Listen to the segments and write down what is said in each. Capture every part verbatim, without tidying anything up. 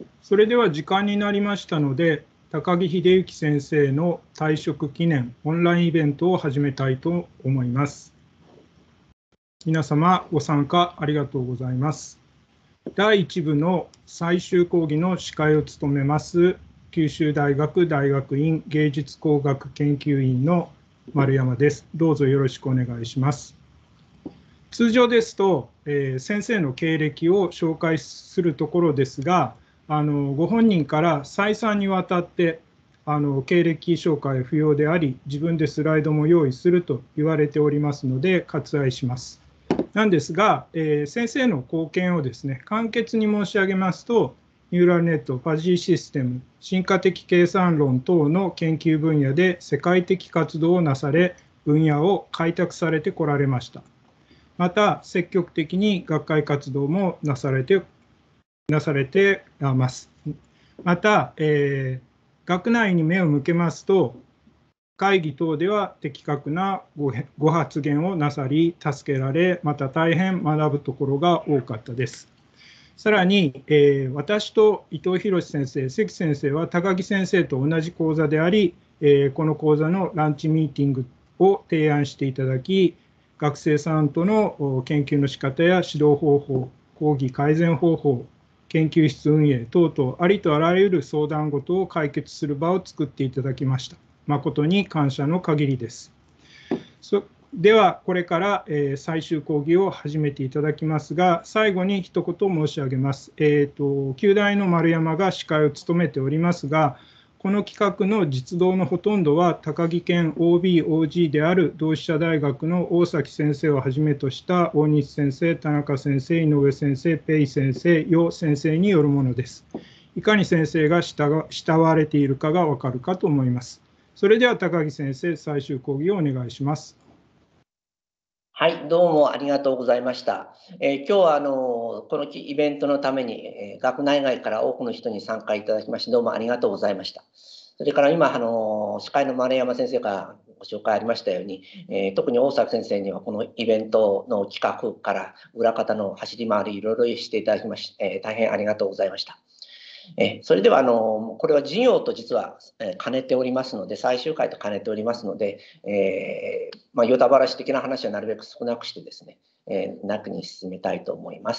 それでは時間になりましたので、高木秀之先生の退職記念オンラインイベントを始めたいと思います。皆様ご参加ありがとうございます。だいいち部の最終講義の司会を務めます九州大学大学院芸術工学研究院の丸山です。どうぞよろしくお願いします。通常ですと、えー、先生の経歴を紹介するところですが、あのご本人から再三にわたってあの経歴紹介は不要であり、自分でスライドも用意すると言われておりますので割愛します。なんですが、えー、先生の貢献をですね、簡潔に申し上げますと、ニューラルネット、ファジーシステム、進化的計算論等の研究分野で世界的活動をなされ、分野を開拓されてこられました。また、積極的に学会活動もなされて、なされてます。また、えー、学内に目を向けますと、会議等では的確な ご, ご発言をなさり、助けられ、また大変学ぶところが多かったです。さらに、えー、私と伊藤博先生、関先生は高木先生と同じ講座であり、えー、この講座のランチミーティングを提案していただき、学生さんとの研究の仕方や指導方法、講義改善方法、研究室運営等々、ありとあらゆる相談事を解決する場を作っていただきました。誠に感謝の限りです。そでは、これから、えー、最終講義を始めていただきますが、最後に一言申し上げます。えーと、旧大の丸山が司会を務めておりますが、この企画の実動のほとんどは、高木県 オービー、オージー である同志社大学の大崎先生をはじめとした大西先生、田中先生、井上先生、ペイ先生、余先生によるものです。いかに先生が慕われているかがわかるかと思います。それでは高木先生、最終講義をお願いします。 はい、どうもありがとうございました。えー、今日はあのこのイベントのために、えー、学内外から多くの人に参加いただきましてどうもありがとうございました。それから今あの司会の丸山先生からご紹介ありましたように、えー、特に大崎先生にはこのイベントの企画から裏方の走り回りいろいろしていただきまして、えー、大変ありがとうございました。えそれではあのこれは授業と実は兼ねておりますので、最終回と兼ねておりますので、えーまあ、ヨタ話的な話はなるべく少なくしてですね、えー、中に進めたいと思います。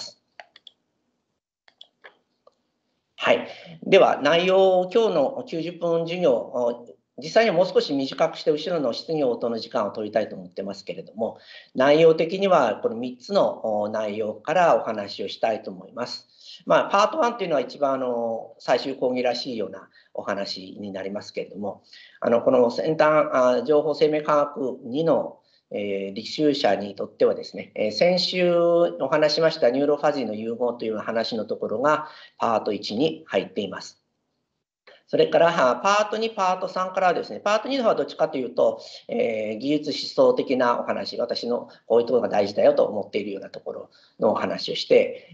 はい、では内容、今日のきゅうじゅっぷん授業、実際にはもう少し短くして後ろの質疑応答の時間を取りたいと思ってますけれども、内容的にはこのみっつの内容からお話をしたいと思います。まあ、パートワンというのは一番あの最終講義らしいようなお話になりますけれども、あのこの先端あ情報生命科学にのえー、履修者にとってはですね、えー、先週お話しましたニューロファジーの融合という話のところがパートいちに入っています。それからパートに、パートさんからはですね、パートにの方はどっちかというと、えー、技術思想的なお話、私のこういうところが大事だよと思っているようなところのお話をして、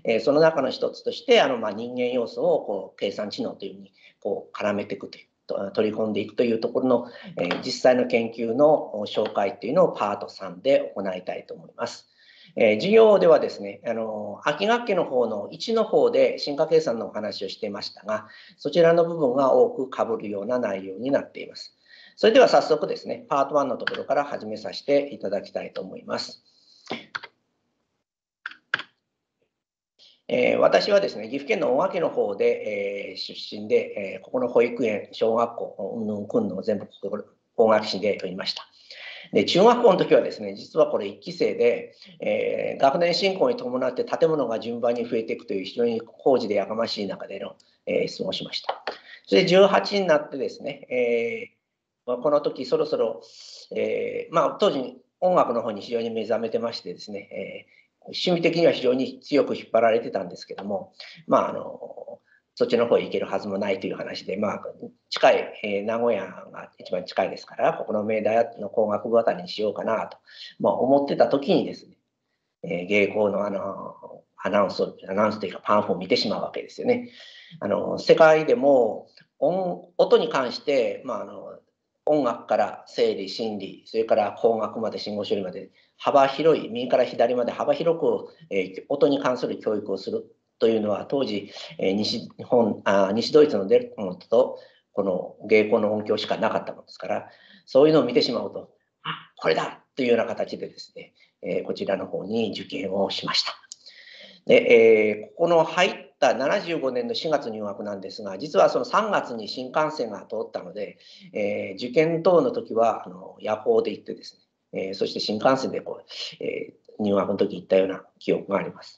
えー、その中の一つとしてあの、まあ、人間要素をこう計算知能というふうにこう絡めていくという。取り込んでいくというところの、えー、実際の研究の紹介というのをパートさんで行いたいと思います。えー、授業ではですね、あの秋学期の方のいちの方で進化計算のお話をしていましたが、そちらの部分が多く被るような内容になっています。それでは早速ですね、パートワンのところから始めさせていただきたいと思います。えー、私はですね、岐阜県の大垣の方で、えー、出身で、えー、ここの保育園、小学校、うんぬんくんの全部大垣市でいました。で中学校の時はですね、実はこれいっき生で、えー、学年進行に伴って建物が順番に増えていくという非常に工事でやかましい中での、えー、過ごしました。それでじゅうはちになってですね、えー、この時そろそろ、えー、まあ当時音楽の方に非常に目覚めてましてですね、えー趣味的には非常に強く引っ張られてたんですけども、まああのそっちの方へ行けるはずもないという話で、まあ、近い、えー、名古屋が一番近いですから、ここの明大の工学部あたりにしようかなと、まあ、思ってた時にですね、えー、芸工のあのアナウンス、アナウンスというかパンフを見てしまうわけですよね。あの世界でも音、音に関して、まあ、あの音楽から生理、心理、それから工学まで信号処理まで幅広い、右から左まで幅広く、えー、音に関する教育をするというのは当時、えー、西日本あ西ドイツの出るものとこの芸妓の音響しかなかったものですから、そういうのを見てしまうと、あ、これだというような形でですね、えー、こちらの方に受験をしました。で、えー、ここの入ったななじゅうごねんのしがつ入学なんですが、実はそのさんがつに新幹線が通ったので、えー、受験等の時はあの夜行で行ってですね、えー、そして新幹線でこう、えー、入学の時行ったような記憶があります。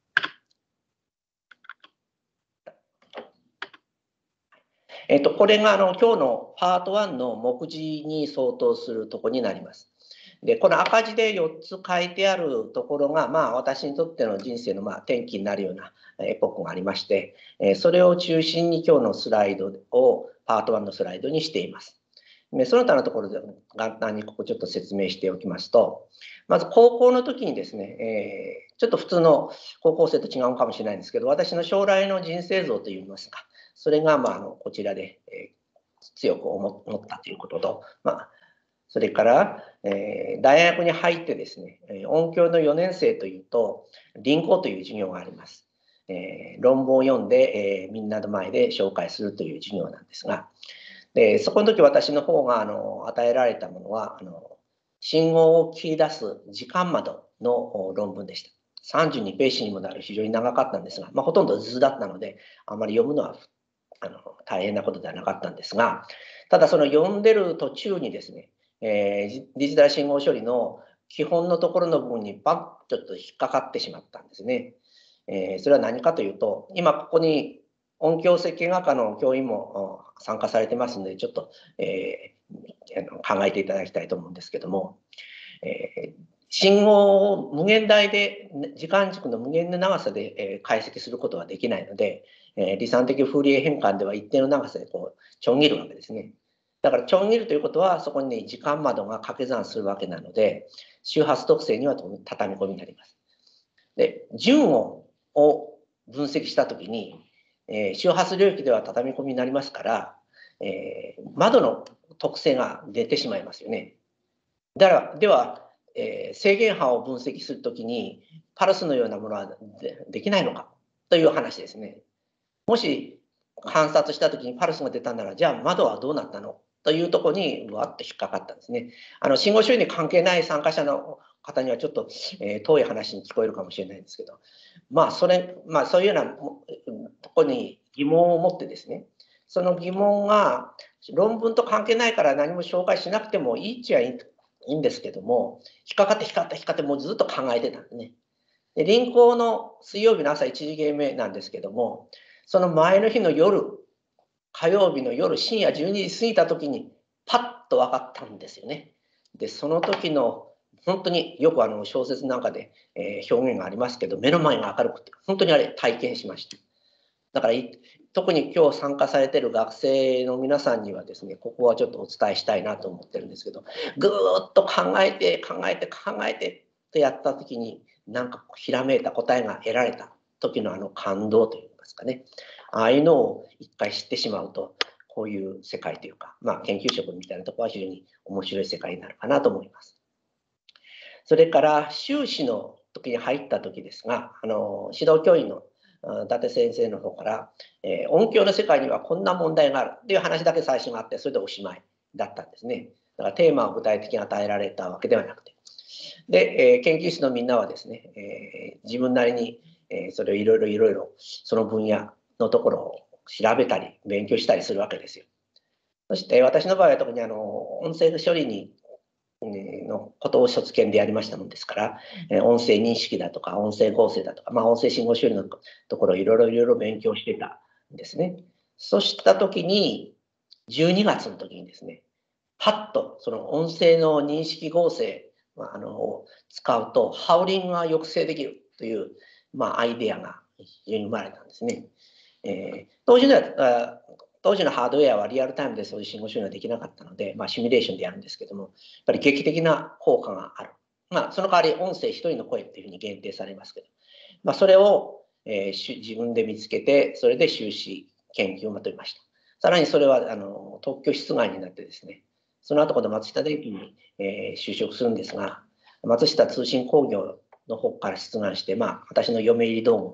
えっと、これがあの今日のパートワンの目次に相当するところになります。で、この赤字でよっつ書いてあるところが、まあ、私にとっての人生のまあ転機になるようなエポックがありまして、それを中心に今日のスライドをパートワンのスライドにしています。でその他のところで簡単にここちょっと説明しておきますと、まず高校の時にですね、えー、ちょっと普通の高校生と違うかもしれないんですけど、私の将来の人生像といいますか、それがまああのこちらで、えー、強く思ったということと、まあ、それから、えー、大学に入ってですね、音響のよねん生というと、臨講という授業があります。えー、論文を読んで、えー、みんなの前で紹介するという授業なんですが、でそこの時私の方があの与えられたものはあの信号を切り出す時間窓の論文でした。さんじゅうにページにもなる非常に長かったんですが、まあ、ほとんど図だったのであまり読むのはあの大変なことではなかったんですが、ただその読んでる途中にですね、えー、デジタル信号処理の基本のところの部分にバッとちょっと引っかかってしまったんですね。えー、それは何かというと、今ここに音響設計学科の教員も参加されてますので、ちょっと、えー、考えていただきたいと思うんですけども、えー、信号を無限大で、時間軸の無限の長さで、えー、解析することはできないので、えー、離散的フーリエ変換では一定の長さでこうちょん切るわけですね。だからちょん切るということは、そこに、ね、時間窓が掛け算するわけなので、周波数特性には畳み込みになります。で、純音を分析したときに、えー、周波数領域では畳み込みになりますから、えー、窓の特性が出てしまいますよね。だからでは、えー、制限波を分析するときにパルスのようなものは で, できないのかという話ですね。もし観察したときにパルスが出たなら、じゃあ窓はどうなったのというところにわっと引っかかったんですね。あの信号処理に関係ない参加者の方にはちょっと、えー、遠い話に聞こえるかもしれないんですけど、まあそれ、まあそういうようなところに疑問を持ってですね、その疑問が論文と関係ないから何も紹介しなくてもいいっちゃいいいいんですけども、引っかかって引っかかって引っかかってもうずっと考えてたんですね。で、臨港の水曜日の朝いちじげんめなんですけども、その前の日の夜、火曜日の夜深夜じゅうにじ過ぎた時にパッと分かったんですよね。で、その時の本当によくあの小説なんかで、えー、表現がありますけど、目の前が明るくて、本当にあれ体験しました。だから特に今日参加されている学生の皆さんにはですね、ここはちょっとお伝えしたいなと思ってるんですけど、ぐーっと考えて考えて考えてってやった時に、なんかひらめいた答えが得られた時のあの感動といいますかね、ああいうのを一回知ってしまうと、こういう世界というか、まあ、研究職みたいなところは非常に面白い世界になるかなと思います。それから修士の時に入った時ですが、あの指導教員の伊達先生の方から、えー、音響の世界にはこんな問題があるという話だけ最初があって、それでおしまいだったんですね。だからテーマを具体的に与えられたわけではなくて。で、えー、研究室のみんなはですね、えー、自分なりに、えー、それをいろいろいろいろその分野のところを調べたり勉強したりするわけですよ。そして私の場合は特にあの音声処理にのことを卒検でやりましたもんですから、音声認識だとか音声合成だとか、まあ、音声信号処理のところをいろいろいろいろ勉強してたんですね。そうした時にじゅうにがつの時にですね、パッとその音声の認識合成あのを使うとハウリングが抑制できるという、まあ、アイデアが非常に生まれたんですね。えー、当時の当時のハードウェアはリアルタイムでそういう信号処理ができなかったので、まあ、シミュレーションでやるんですけども、やっぱり劇的な効果がある。まあ、その代わり音声一人の声っていうふうに限定されますけど、まあ、それを、えー、自分で見つけて、それで修士研究をまとめました。さらにそれはあの特許出願になってですね、その後この松下電器に、えー、就職するんですが、松下通信工業の方から出願して、まあ、私の嫁入り道具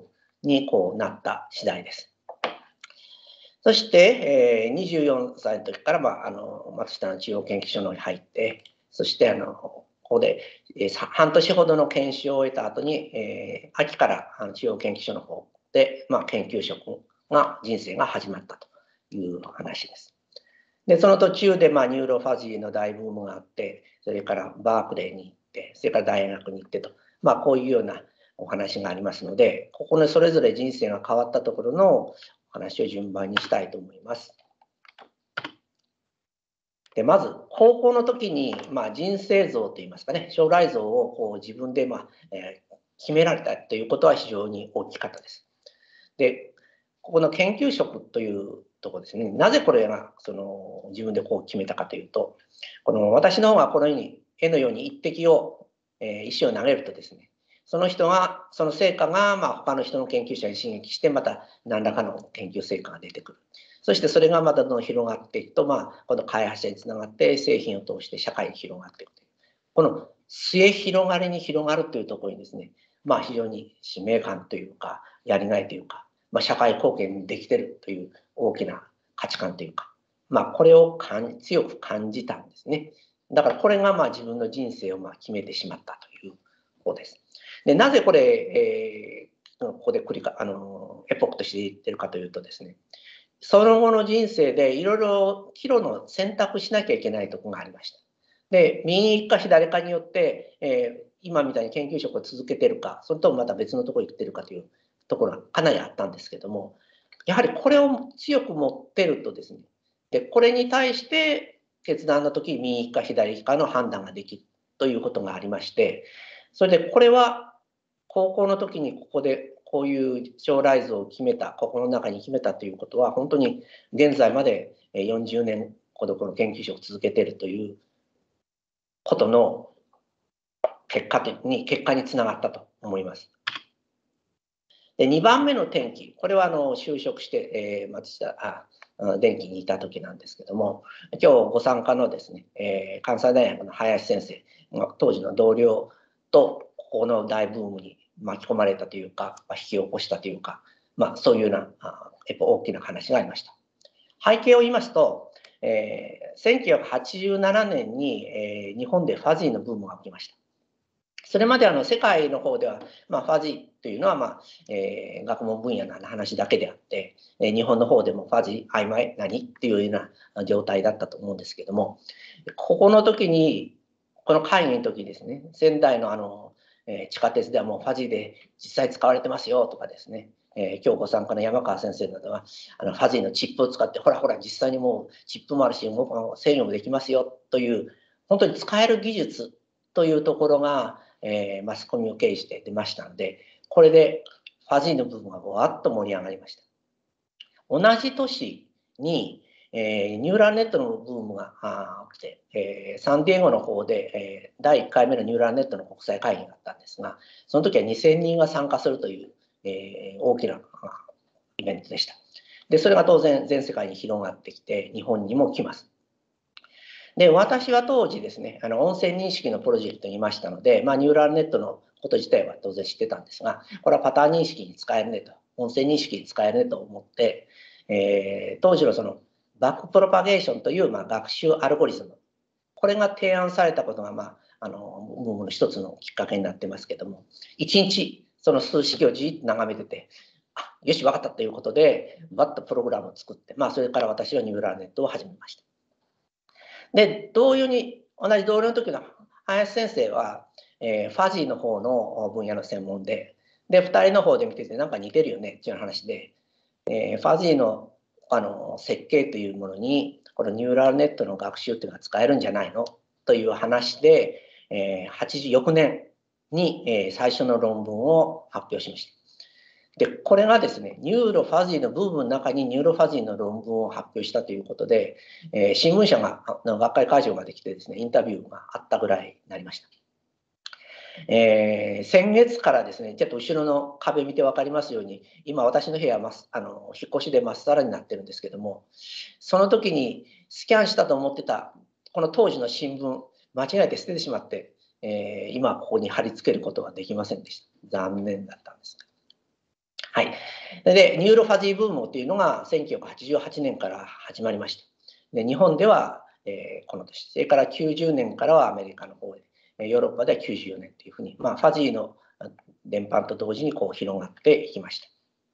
にこうなった次第です。そして、えー、にじゅうよんさいの時から、まあ、あの松下の中央研究所に入って、そしてあのここで、えー、半年ほどの研修を終えた後に、えー、秋からあの中央研究所の方で、まあ、研究職が人生が始まったという話です。でその途中で、まあ、ニューロファジーの大ブームがあって、それからバークレーに行って、それから大学に行ってと、まあ、こういうようなお話がありますので、ここのそれぞれ人生が変わったところのお話を順番にしたいと思います。でまず高校の時に、まあ、人生像といいますかね、将来像をこう自分で、まあえー、決められたということは非常に大きかったです。でここの研究職というところですね、なぜこれがその自分でこう決めたかというと、この私の方がこのように絵のように一滴を、えー、石を投げるとですね、その人がその成果がまあ他の人の研究者に刺激してまた何らかの研究成果が出てくる。そしてそれがまたどんどん広がっていくと、まあ、この開発者につながって製品を通して社会に広がっていくという、この末広がりに広がるというところにですね、まあ、非常に使命感というかやりがいというか、まあ、社会貢献にできているという大きな価値観というか、まあ、これを感強く感じたんですね。だからこれがまあ自分の人生をまあ決めてしまったということです。でなぜこれ、えー、ここで繰りかあのエポックとして言ってるかというとですね、その後の人生でいろいろ岐路の選択しなきゃいけないところがありました。で右か左かによって、えー、今みたいに研究職を続けてるか、それともまた別のところに行ってるかというところがかなりあったんですけども、やはりこれを強く持ってるとですね、でこれに対して決断の時右か左かの判断ができるということがありまして、それでこれは高校の時にここでこういう将来像を決めた、心の中に決めたということは、本当に現在までよんじゅうねんほどこの研究所を続けているということの結果に結果につながったと思います。でにばんめの転機、これはあの就職して、えー、松下あ電機にいた時なんですけども、今日ご参加のですね、えー、関西大学の林先生、当時の同僚とここの大ブームに巻き込まれたというか、引き起こしたというか、まあ、そういうようなやっぱ大きな話がありました。背景を言いますと、えー、せんきゅうひゃくはちじゅうななねんに、えー、日本でファジーのブームが起きました。それまであの世界の方では、まあ、ファジーというのは、まあえー、学問分野の話だけであって、えー、日本の方でもファジー曖昧何っていうような状態だったと思うんですけども、ここの時にこの会議の時ですね、仙台のあの、えー、地下鉄ではもうファジーで実際使われてますよとかですね、えー、今日ご参加の山川先生などはあのファジーのチップを使ってほらほら実際にもうチップもあるし動く制御もできますよという本当に使える技術というところがえー、マスコミを経由して出ましたので、これでファジーの部分がわっと盛り上がりました。同じ年に、えー、ニューラルネットのブームが起きて、えー、サンディエゴの方で、えー、だいいっかいめのニューラルネットの国際会議があったんですが、その時はにせんにんが参加するという、えー、大きなイベントでした。で、それが当然全世界に広がってきて、日本にも来ます。で、私は当時ですね、あの音声認識のプロジェクトにいましたので、まあ、ニューラルネットのこと自体は当然知ってたんですが、これはパターン認識に使えるねと、音声認識に使えるねと思って、えー、当時のそのバックプロパゲーションという、まあ、学習アルゴリズム、これが提案されたことが、まあ、あのブームの一つのきっかけになってますけども、いちにちその数式をじっと眺めてて、あ、よし分かったということでバッとプログラムを作って、まあ、それから私はニューラルネットを始めました。で同様に同じ同僚の時の林先生は、えー、ファジーの方の分野の専門で、でふたりの方で見ててなんか似てるよねっていう話で、えー、ファジーのあの設計というものにこのニューラルネットの学習っていうのが使えるんじゃないのという話で、えー、はちじゅう翌年に、えー、最初の論文を発表しました。でこれがですね、ニューロファジーの部分の中にニューロファジーの論文を発表したということで、えー、新聞社がの学会会場ができてですね、インタビューがあったぐらいになりました。えー、先月からですね、ちょっと後ろの壁見て分かりますように、今私の部屋はあの引っ越しでまっさらになってるんですけども、その時にスキャンしたと思ってたこの当時の新聞、間違えて捨ててしまって、えー、今ここに貼り付けることができませんでした。残念だったんです。 はい。で、ニューロファジーブームというのがせんきゅうひゃくはちじゅうはちねんから始まりました。で、日本では、えー、この年、それからきゅうじゅうねんからはアメリカの方で、ヨーロッパではきゅうじゅうよねんというふうに、まあ、ファジーの伝播と同時にこう広がっていきました。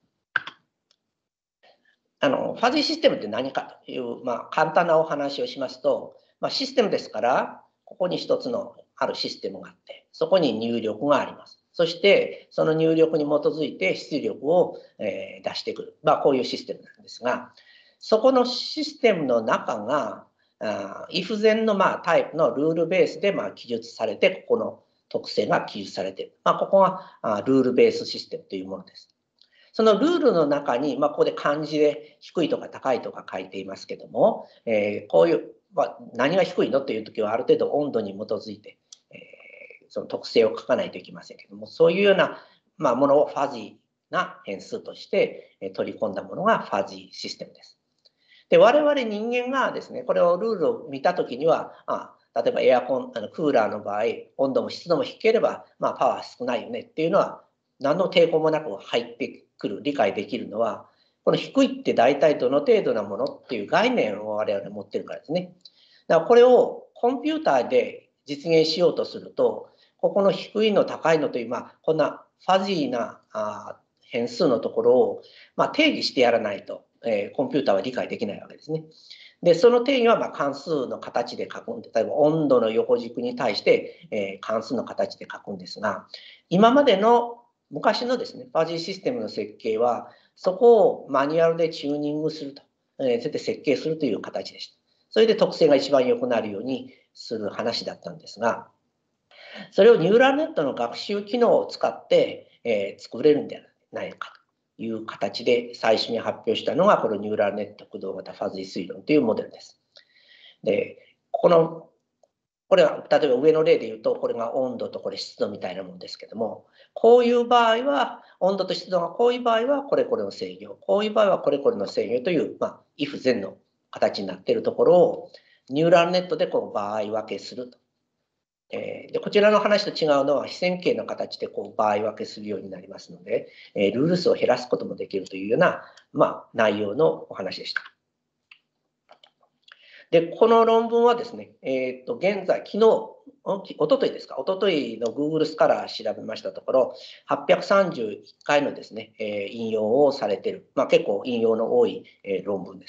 あのファジーシステムって何かという、まあ、簡単なお話をしますと、まあ、システムですから、ここに一つのあるシステムがあって、そこに入力があります。そして、その入力に基づいて出力を、えー、出してくる。まあ、こういうシステムなんですが、そこのシステムの中が、if then のまあタイプのルールベースでまあ記述されて、ここの特性が記述されている。まあ、ここがあルールベースシステムというものです。そのルールの中に、まあ、ここで漢字で低いとか高いとか書いていますけども、えー、こういう、まあ、何が低いのという時はある程度温度に基づいて、えー、その特性を書かないといけませんけども、そういうような、まあ、ものをファジーな変数として取り込んだものがファジーシステムです。で、我々人間がですね、これをルールを見たときには、あ例えばエアコン、あのクーラーの場合、温度も湿度も低ければ、まあ、パワー少ないよねっていうのは、何の抵抗もなく入ってくる、理解できるのは、この低いって大体どの程度なものっていう概念を我々持ってるからですね。だからこれをコンピューターで実現しようとすると、ここの低いの高いのという、まあ、こんなファジーなあ変数のところを、まあ、定義してやらないと、えー、コンピューターは理解できないわけですね。で、その定義はまあ関数の形で書くんで、例えば温度の横軸に対して、えー、関数の形で書くんですが、今までの昔のですね、ファジーシステムの設計は、そこをマニュアルでチューニングすると、えー、それで設計するという形でした。それで特性が一番良くなるようにする話だったんですが、それをニューラルネットの学習機能を使って、えー、作れるんではないかという形で最初に発表したのがこのニューラルネット駆動型ファジー推論というモデルです。で、このこれは例えば上の例で言うとこれが温度とこれ湿度みたいなものですけども、こういう場合は温度と湿度がこういう場合はこれこれの制御、こういう場合はこれこれの制御という、まあ、if then の形になっているところをニューラルネットでこう場合分けすると。えー、でこちらの話と違うのは非線形の形でこう場合分けするようになりますので、えー、ルール数を減らすこともできるというような、まあ、内容のお話でした。で、この論文はですね、えー、と現在、昨日、おとといですか、おとといの Google スカラー調べましたところ、はっぴゃくさんじゅういっかいのですね、えー、引用をされている、まあ、結構引用の多い、えー、論文です。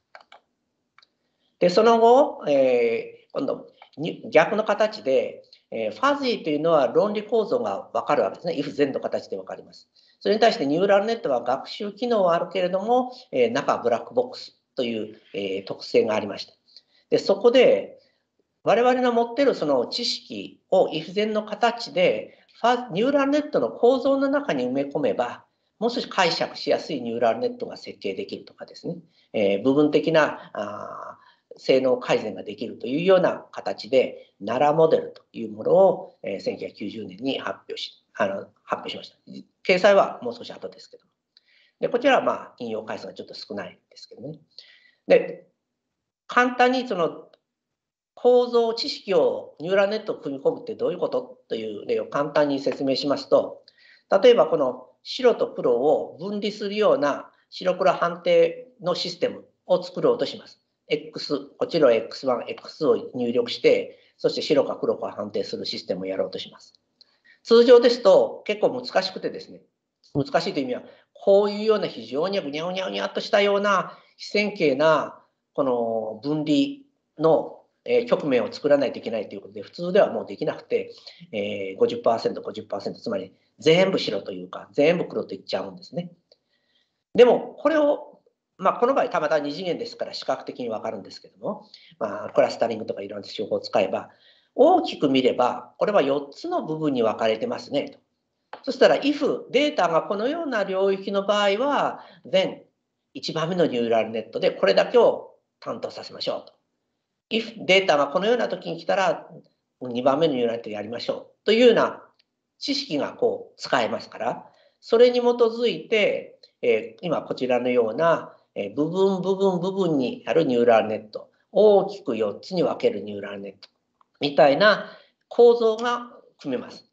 で、その後、えー、今度、逆の形で、えー、ファジーというのは論理構造が分かるわけですね。if then の形で分かります。それに対してニューラルネットは学習機能はあるけれども、えー、中はブラックボックスという、えー、特性がありました。で、そこで我々の持っているその知識を if then の形でニューラルネットの構造の中に埋め込めば、もう少し解釈しやすいニューラルネットが設計できるとかですね、えー、部分的なあ性能改善ができるというような形で、ナラモデルというものを、えー、せんきゅうひゃくきゅうじゅうねんに発表し、あの発表しました。掲載はもう少し後ですけど。で、こちらはまあ引用回数がちょっと少ないんですけどね。で、簡単にその構造、知識をニューラルネットを組み込むってどういうことという例を簡単に説明しますと、例えばこの白と黒を分離するような白黒判定のシステムを作ろうとします。X、こちらは エックスワン、エックスツー を入力して、そして白か黒か判定するシステムをやろうとします。通常ですと結構難しくてですね、難しいという意味は、こういうような非常にぐにゃぐにゃぐにゃっとしたような非線形なこの分離の局面を作らないといけないということで、普通ではもうできなくて、えー、ごじゅっパーセント、ごじゅっパーセント、つまり全部白というか、全部黒といっちゃうんですね。でも、これを、まあ、この場合、たまたまに次元ですから視覚的に分かるんですけども、まあ、クラスタリングとかいろんな手法を使えば、大きく見れば、これはよっつの部分に分かれてますねと。そしたら、if データがこのような領域の場合は、then いちばんめのニューラルネットでこれだけを担当させましょうと。if データがこのような時に来たらにばんめのニューラルネットやりましょうというような知識がこう使えますから、それに基づいて、えー、今こちらのような、えー、部分部分部分にあるニューラルネット、大きくよっつに分けるニューラルネットみたいな構造が組めます。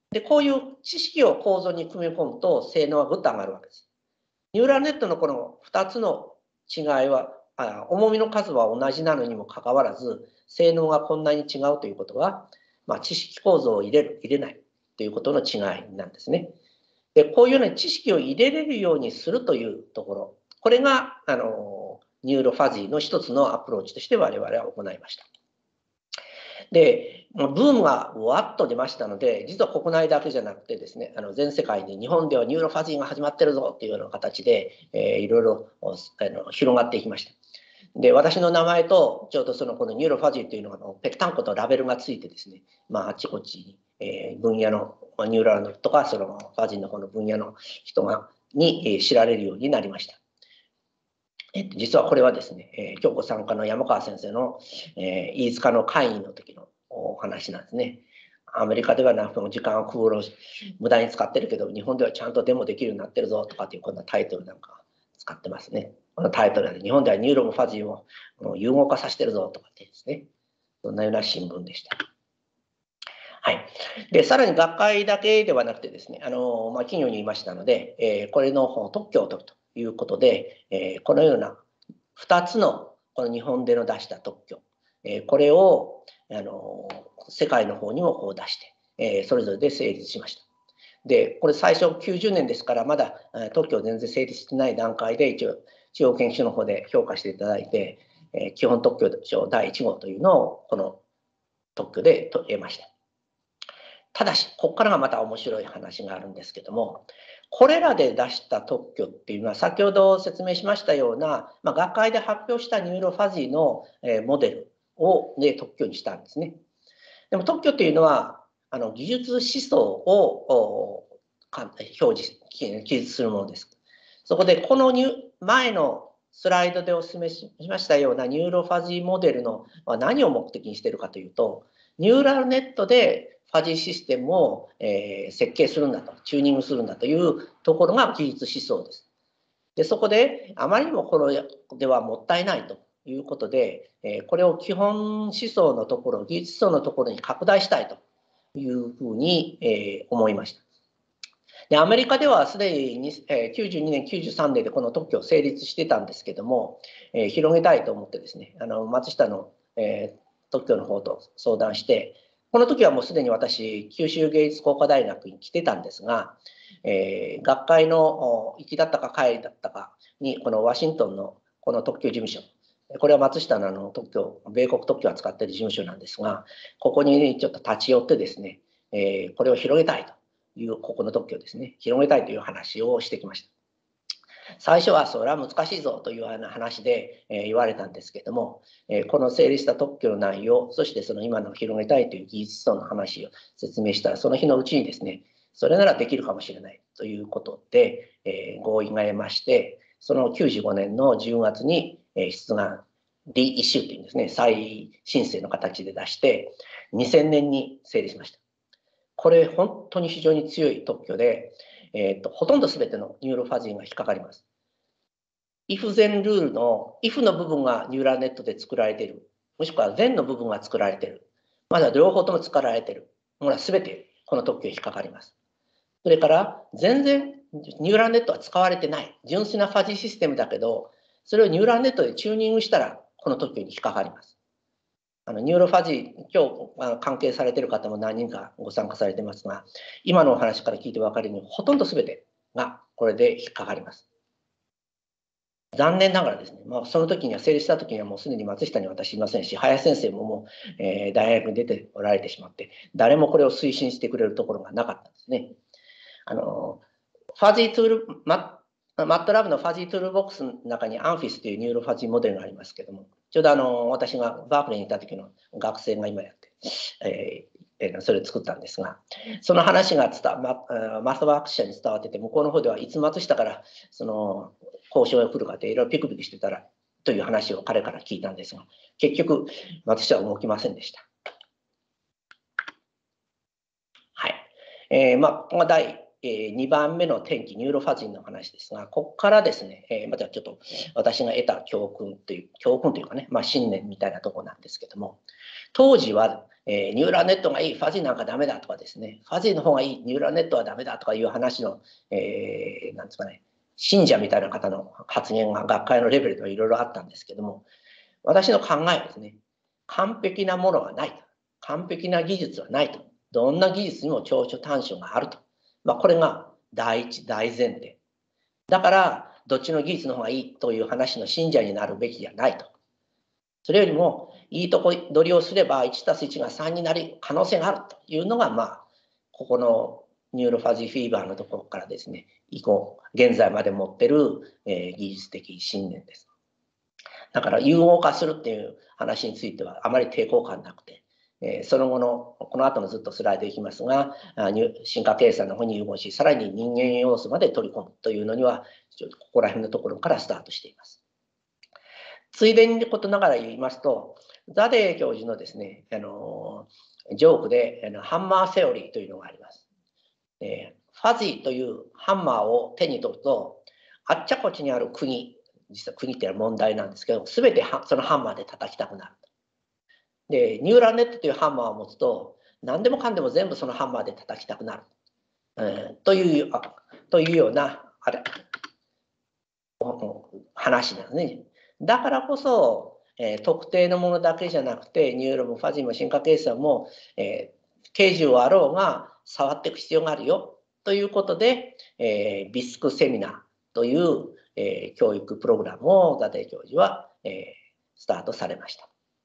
で、こういう知識を構造に組み込むと性能はぐっと上がるわけです。ニューラルネットのこのふたつの違いは、あ重みの数は同じなのにもかかわらず、性能がこんなに違うということは、まあ、知識構造を入れる、入れないということの違いなんですね。で、こういうような知識を入れれるようにするというところ、これがあのニューロファジーの一つのアプローチとして我々は行いました。で、ブームがわっと出ましたので、実は国内だけじゃなくてですね、あの全世界で日本ではニューロファジーが始まってるぞっていうような形で、えー、いろいろあの広がっていきました。で、私の名前とちょうどそのこのニューロファジーというのがぺったんことラベルがついてですね、まあ、あちこちに、えー、分野のニューラルとかそのファジーのこの分野の人がに、えー、知られるようになりました。えっと、実はこれはですね、えー、今日ご参加の山川先生の、えー、飯塚の会議の時のお話なんですね。アメリカではなんか時間を空労無駄に使ってるけど、日本ではちゃんとデモできるようになってるぞとかっていうこんなタイトルなんか使ってますね。このタイトルで日本ではニューロンファジーを融合化させてるぞとかってですね、そんなような新聞でした。はい。で、さらに学会だけではなくてですね、あの、まあ、企業にいましたので、えー、これの特許を取るということで、えー、このようなふたつのこの日本での出した特許、えー、これを、あの、世界の方にもこう出して、えー、それぞれで成立しました。で、これ最初きゅうじゅうねんですから、まだ特許全然成立してない段階で、一応、地方研究所の方で評価していただいて、えー、基本特許証だいいち号というのを、この特許で得ました。ただし、ここからがまた面白い話があるんですけども、これらで出した特許っていうのは、先ほど説明しましたような、まあ、学会で発表したニューロファジーの、えー、モデルを、ね、特許にしたんですね。でも特許っていうのは、あの技術思想を表示、記述するものです。そこで、この前のスライドでお勧めしましたようなニューロファジーモデルの何を目的にしているかというと、ニューラルネットでファジーシステムを、えー、設計するんだと、チューニングするんだというところが技術思想です。で、そこで、あまりにもこれではもったいないということで、えー、これを基本思想のところ、技術思想のところに拡大したいというふうに、えー、思いました。で、アメリカではすでにきゅうじゅうにねん、きゅうじゅうさんねんでこの特許を成立してたんですけども、えー、広げたいと思ってですね、あの松下の、えー、特許の方と相談して、この時はもうすでに私、九州芸術工科大学に来てたんですが、えー、学会の行きだったか帰りだったかに、このワシントンのこの特許事務所、これは松下のあの特許、米国特許を扱っている事務所なんですが、ここにちょっと立ち寄ってですね、えー、これを広げたいという、ここの特許をですね、広げたいという話をしてきました。最初はそれは難しいぞという話で、えー、言われたんですけれども、えー、この整理した特許の内容、そしてその今の広げたいという技術層の話を説明したら、その日のうちにですね、それならできるかもしれないということで、えー、合意が得まして、そのきゅうじゅうごねんのじゅうがつに、えー、出願、リイシューというんですね、再申請の形で出して、にせんねんに成立しました。これ、本当に非常に強い特許で、えーと、ほとんど全てのニューロファジーが引っかかります。if 全ルールの if の部分がニューラルネットで作られている。もしくは then の部分が作られている。まだ両方とも作られている。ほら、全てこの特許に引っかかります。それから、全然ニューラルネットは使われてない。純粋なファジーシステムだけど、それをニューラルネットでチューニングしたら、この特許に引っかかります。あのニューロファジー、今日あの関係されている方も何人かご参加されてますが、今のお話から聞いて分かるように、ほとんど全てがこれで引っかかります。残念ながらですね、まあ、その時には、成立した時にはもうすでに松下に私いませんし、林先生ももう、えー、大学に出ておられてしまって、誰もこれを推進してくれるところがなかったんですね。あのファジーツール、マットラブのファジーツールボックスの中にアンフィスというニューロファジーモデルがありますけども、ちょうどあの私がバークレーにいた時の学生が今やって、えー、それを作ったんですが、その話が伝わ、マスワーク社に伝わってて、向こうの方ではいつ松下からその交渉が来るかっていろいろピクピクしてたらという話を彼から聞いたんですが、結局松下は動きませんでした。はい。えー、まあ、ここが第えー、にばんめの転機、ニューロファジーの話ですが、ここからですね、えー、またちょっと私が得た教訓という、教訓というかね、まあ、信念みたいなところなんですけども、当時は、えー、ニューラルネットがいい、ファジーなんかダメだとかですね、ファジーの方がいい、ニューラルネットはダメだとかいう話の、えー、なんですかね、信者みたいな方の発言が学会のレベルではいろいろあったんですけども、私の考えはですね、完璧なものはないと。完璧な技術はないと。どんな技術にも長所短所があると。まあ、これが第一、大前提。だから、どっちの技術の方がいいという話の信者になるべきじゃないと。それよりも、いいとこ取りをすればいちたすいちがさんになる可能性があるというのが、まあ、ここのニューロファジーフィーバーのところからですね、以降、現在まで持ってる、えー、技術的信念です。だから融合化するっていう話についてはあまり抵抗感なくて、えー、その後のこの後のずっとスライドいきますが、進化計算の方に融合し、さらに人間要素まで取り込むというのには、ここら辺のところからスタートしています。ついでにことながら言いますと、ザデー教授のですね、あのジョークであのハンマーセオリーというのがあります。えー、ファジーというハンマーを手に取ると、あっちゃこっちにある釘、実は釘っていうのは問題なんですけど、すべてそのハンマーで叩きたくなる。で、ニューラルネットというハンマーを持つと、何でもかんでも全部そのハンマーで叩きたくなる。えー、という、というような、あれ、話なんですね。だからこそ、えー、特定のものだけじゃなくて、ニューロもファジーも進化計算も、えー、形状あろうが触っていく必要があるよということで、えー、ビスクセミナーという、えー、教育プログラムをザデー教授は、えー、スタートされました。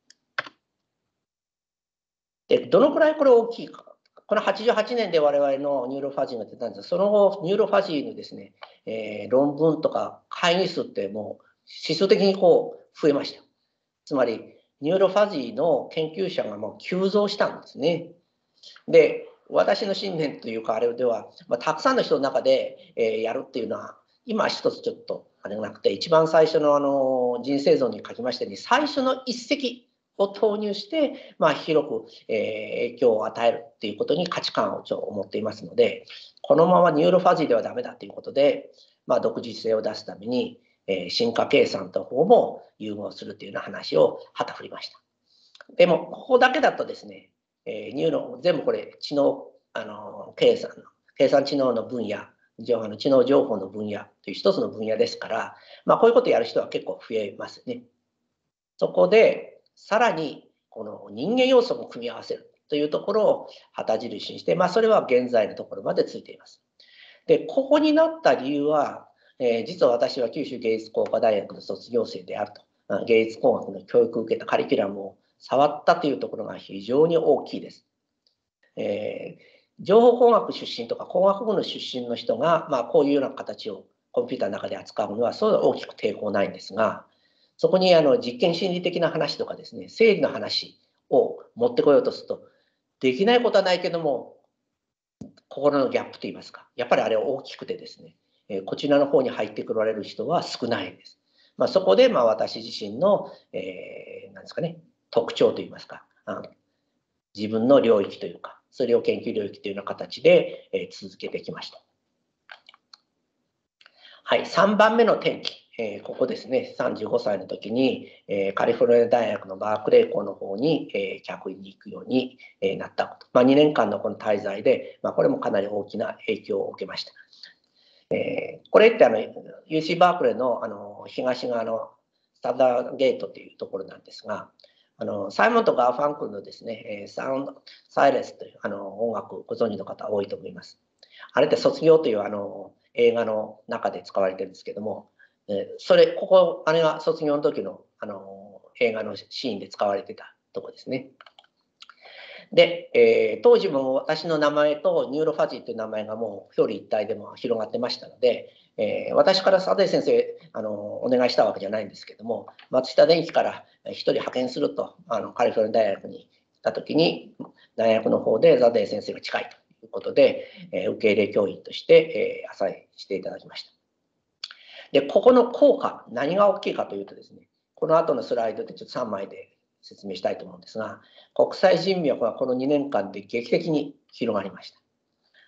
で、どのくらいこれ大きいか。このはちじゅうはちねんで我々のニューロファジーが出たんですが、その後、ニューロファジーのですね、えー、論文とか会議数ってもう指数的にこう増えました。つまり、ニューロファジーの研究者がもう急増したんですね。で、私の信念というか、あれでは、まあ、たくさんの人の中で、えー、やるっていうのは、今一つちょっとあれがなくて、一番最初のあの人生像に書きましたように、最初の一石を投入して、まあ、広く、えー、影響を与えるっていうことに価値観をちょっと思っていますので、このままニューロファジーではダメだということで、まあ、独自性を出すために、えー、進化計算と方も融合するというような話を旗振りました。でも、ここだけだとですね、えー、ニューロン、全部これ、知能、あの、計算の、計算知能の分野、情報の知能情報の分野という一つの分野ですから、まあ、こういうことをやる人は結構増えますね。そこで、さらに、この人間要素も組み合わせるというところを旗印にして、まあ、それは現在のところまでついています。で、ここになった理由は、えー、実は私は九州芸術工科大学の卒業生であると、芸術工学の教育を受けたカリキュラムを触ったというところが非常に大きいです。えー、情報工学出身とか工学部の出身の人が、まあ、こういうような形をコンピューターの中で扱うのはそう大きく抵抗ないんですが、そこにあの実験心理的な話とかですね、生理の話を持ってこようとすると、できないことはないけども、心のギャップといいますか、やっぱりあれは大きくてですね、えー、こちらの方に入ってくられる人は少ないんです。まあ、そこでまあ私自身の、えー、なんですかね、特徴といいますか、あの自分の領域というか、それを研究領域というような形で、えー、続けてきました。はい、さんばんめの転機、えー、ここですね、さんじゅうごさいの時に、えー、カリフォルニア大学のバークレー校の方に、えー、客員に行くように、えー、なったこと。まあ、にねんかんのこの滞在で、まあ、これもかなり大きな影響を受けました。えー、これってあの ユーシー バークレーのあの東側のスタンダードゲートというところなんですが、あのサイモンとガーファンクルのですね、サウンドサイレンスというあの音楽ご存知の方多いと思います。あれって卒業というあの映画の中で使われてるんですけども、それここあれが卒業の時のあの映画のシーンで使われてたとこですね。で、えー、当時も私の名前とニューロファジーという名前がもう表裏一体でも広がってましたので、えー、私から佐藤先生あのお願いしたわけじゃないんですけども、松下電器から一人派遣するとあのカリフォルニア大学に行った時に、大学の方で佐藤先生が近いということで、えー、受け入れ教員として、えー、アサインしていただきました。で、ここの効果、何が大きいかというとですね、この後のスライドでちょっとさんまいで説明したいと思うんですが、国際人脈はこのにねんかんで劇的に広がりました。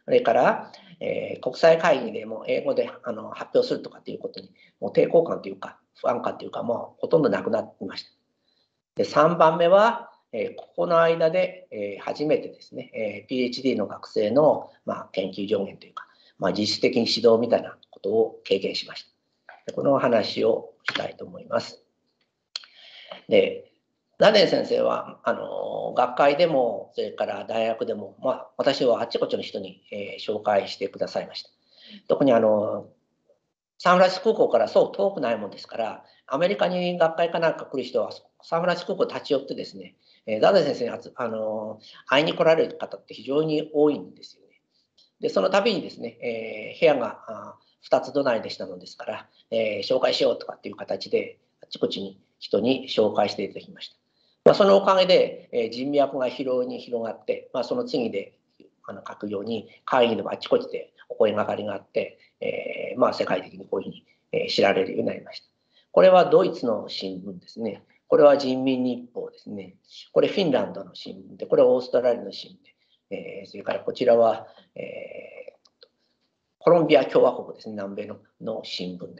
それから、えー、国際会議でも英語であの発表するとかっていうことにもう抵抗感というか不安感というかもうほとんどなくなっていました。でさんばんめは、えー、ここの間で、えー、初めてですね、えー、ピーエイチディー の学生の、まあ、研究助言というか、まあ、実質的に指導みたいなことを経験しました。このお話をしたいと思います。でダデン先生はあの学会でもそれから大学でも、まあ、私はあっちこっちの人に、えー、紹介してくださいました。特にあのサンフランシスコ空港からそう遠くないもんですから、アメリカに学会かなんか来る人はサンフランシスコ空港立ち寄ってですね、えー、ダデン先生にあの会いに来られる方って非常に多いんですよね。でその度にですね、えー、部屋がふたつ隣でしたのですから、えー、紹介しようとかっていう形であちこちに人に紹介していただきました。まあ、そのおかげで、えー、人脈が広に広がって、まあ、その次であの書くように会議でもあちこちでお声がかりがあって、えーまあ、世界的にこういうふうに、えー、知られるようになりました。これはドイツの新聞ですね。これは人民日報ですね。これフィンランドの新聞で、これはオーストラリアの新聞で、えー、それからこちらは、えー、コロンビア共和国ですね、南米のの新聞です。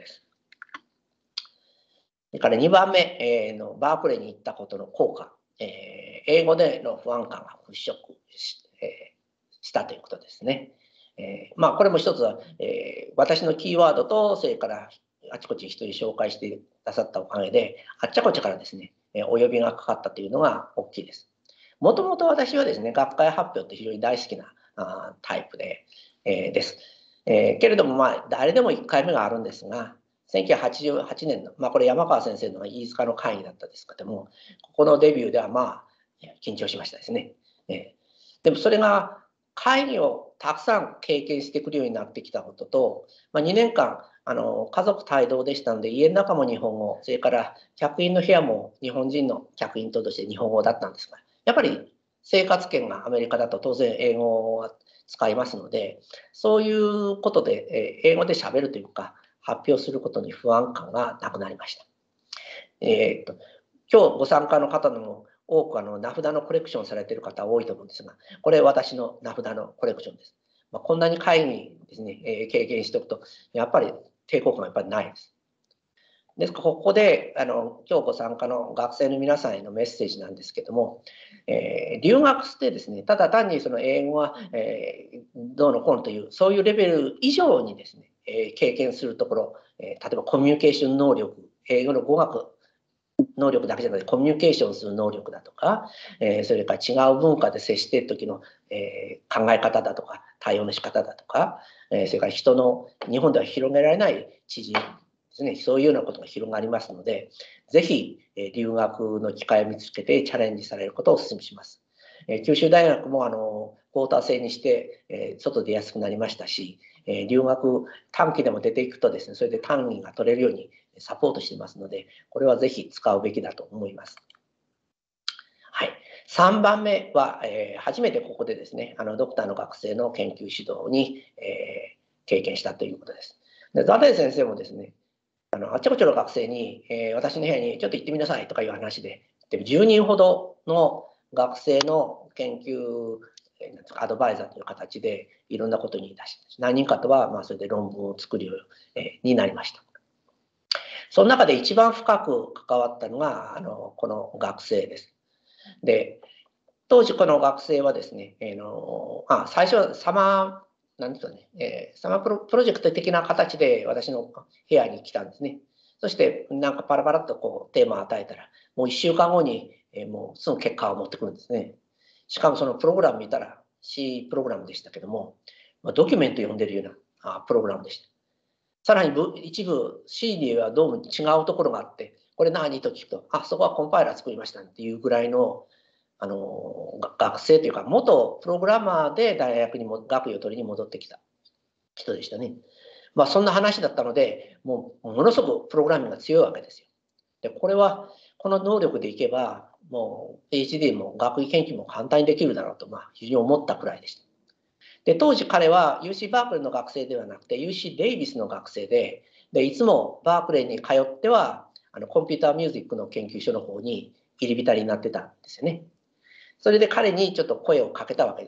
それからにばんめ、えー、のバークレーに行ったことの効果、えー、英語での不安感が払拭 し,、えー、したということですね。えー、まあこれも一つは、えー、私のキーワードとそれからあちこち人に紹介してくださったおかげであっちゃこっちゃからですね、えー、お呼びがかかったというのが大きいです。もともと私はですね、学会発表って非常に大好きなあタイプで、えー、です。えー、けれどもまあ誰でもいっかいめがあるんですが、せんきゅうひゃくはちじゅうはちねんの、まあ、これ山川先生の飯塚の会議だったんですけども、ここのデビューではまあ緊張しましたですね。えー、でもそれが会議をたくさん経験してくるようになってきたことと、まあ、にねんかんあの家族帯同でしたので家の中も日本語、それから客員の部屋も日本人の客員として日本語だったんですが、やっぱり生活圏がアメリカだと当然英語は使いますので、そういうことで英語で喋るというか発表することに不安感がなくなりました。えー、と今日ご参加の方でも多くあの名札のコレクションされている方多いと思うんですが、これ私の名札のコレクションです。まあ、こんなに会議ですね、えー、経験しておくとやっぱり抵抗感がやっぱりないです。ですからここであの今日ご参加の学生の皆さんへのメッセージなんですけども、えー、留学してですね、ただ単にその英語は、えー、どうのこうのというそういうレベル以上にですね、えー、経験するところ、えー、例えばコミュニケーション能力、英語の語学能力だけじゃなくてコミュニケーションする能力だとか、えー、それから違う文化で接している時の、えー、考え方だとか対応の仕方だとか、えー、それから人の日本では広げられない知人ですね、そういうようなことが広がりますので、ぜひ、えー、留学の機会を見つけてチャレンジされることをお勧めします。えー、九州大学もあのクォーター制にして、えー、外出やすくなりましたし、えー、留学短期でも出ていくとですね、それで単位が取れるようにサポートしていますので、これはぜひ使うべきだと思います。はい、さんばんめは、えー、初めてここでですね、あのドクターの学生の研究指導に、えー、経験したということです。でザデイ先生もですね、あのあちこちの学生に、えー、私の部屋にちょっと行ってみなさいとかいう話で、でじゅうにんほどの学生の研究アドバイザーという形でいろんなことに出し、何人かとはまあそれで論文を作るようになりました。その中で一番深く関わったのがあのこの学生です。で当時この学生はですね、えー、のあ最初はサマーなんですかね、えー、サマープロ、プロジェクト的な形で私の部屋に来たんですね。そしてなんかパラパラっとこうテーマを与えたらもういっしゅうかんごに、えー、もうその結果を持ってくるんですね。しかもそのプログラム見たら C プログラムでしたけども、まあ、ドキュメント読んでるようなあプログラムでした。さらに一部 C にはどうも違うところがあって、これ何と聞くと、あ、そこはコンパイラー作りましたっていうぐらいの、あの学生というか、元プログラマーで大学にも学位を取りに戻ってきた人でしたね。まあそんな話だったので、もうものすごくプログラミングが強いわけですよ。で、これは、この能力でいけば、もう ピーエイチディー も学位研究も簡単にできるだろうと、まあ非常に思ったくらいでした。で当時彼は ユーシー バークレーの学生ではなくて ユーシー デイビスの学生で、でいつもバークレーに通ってはあのコンピューターミュージックの研究所の方に入り浸りになってたんですよね。それで彼にちょっと声をかけたわけですよ。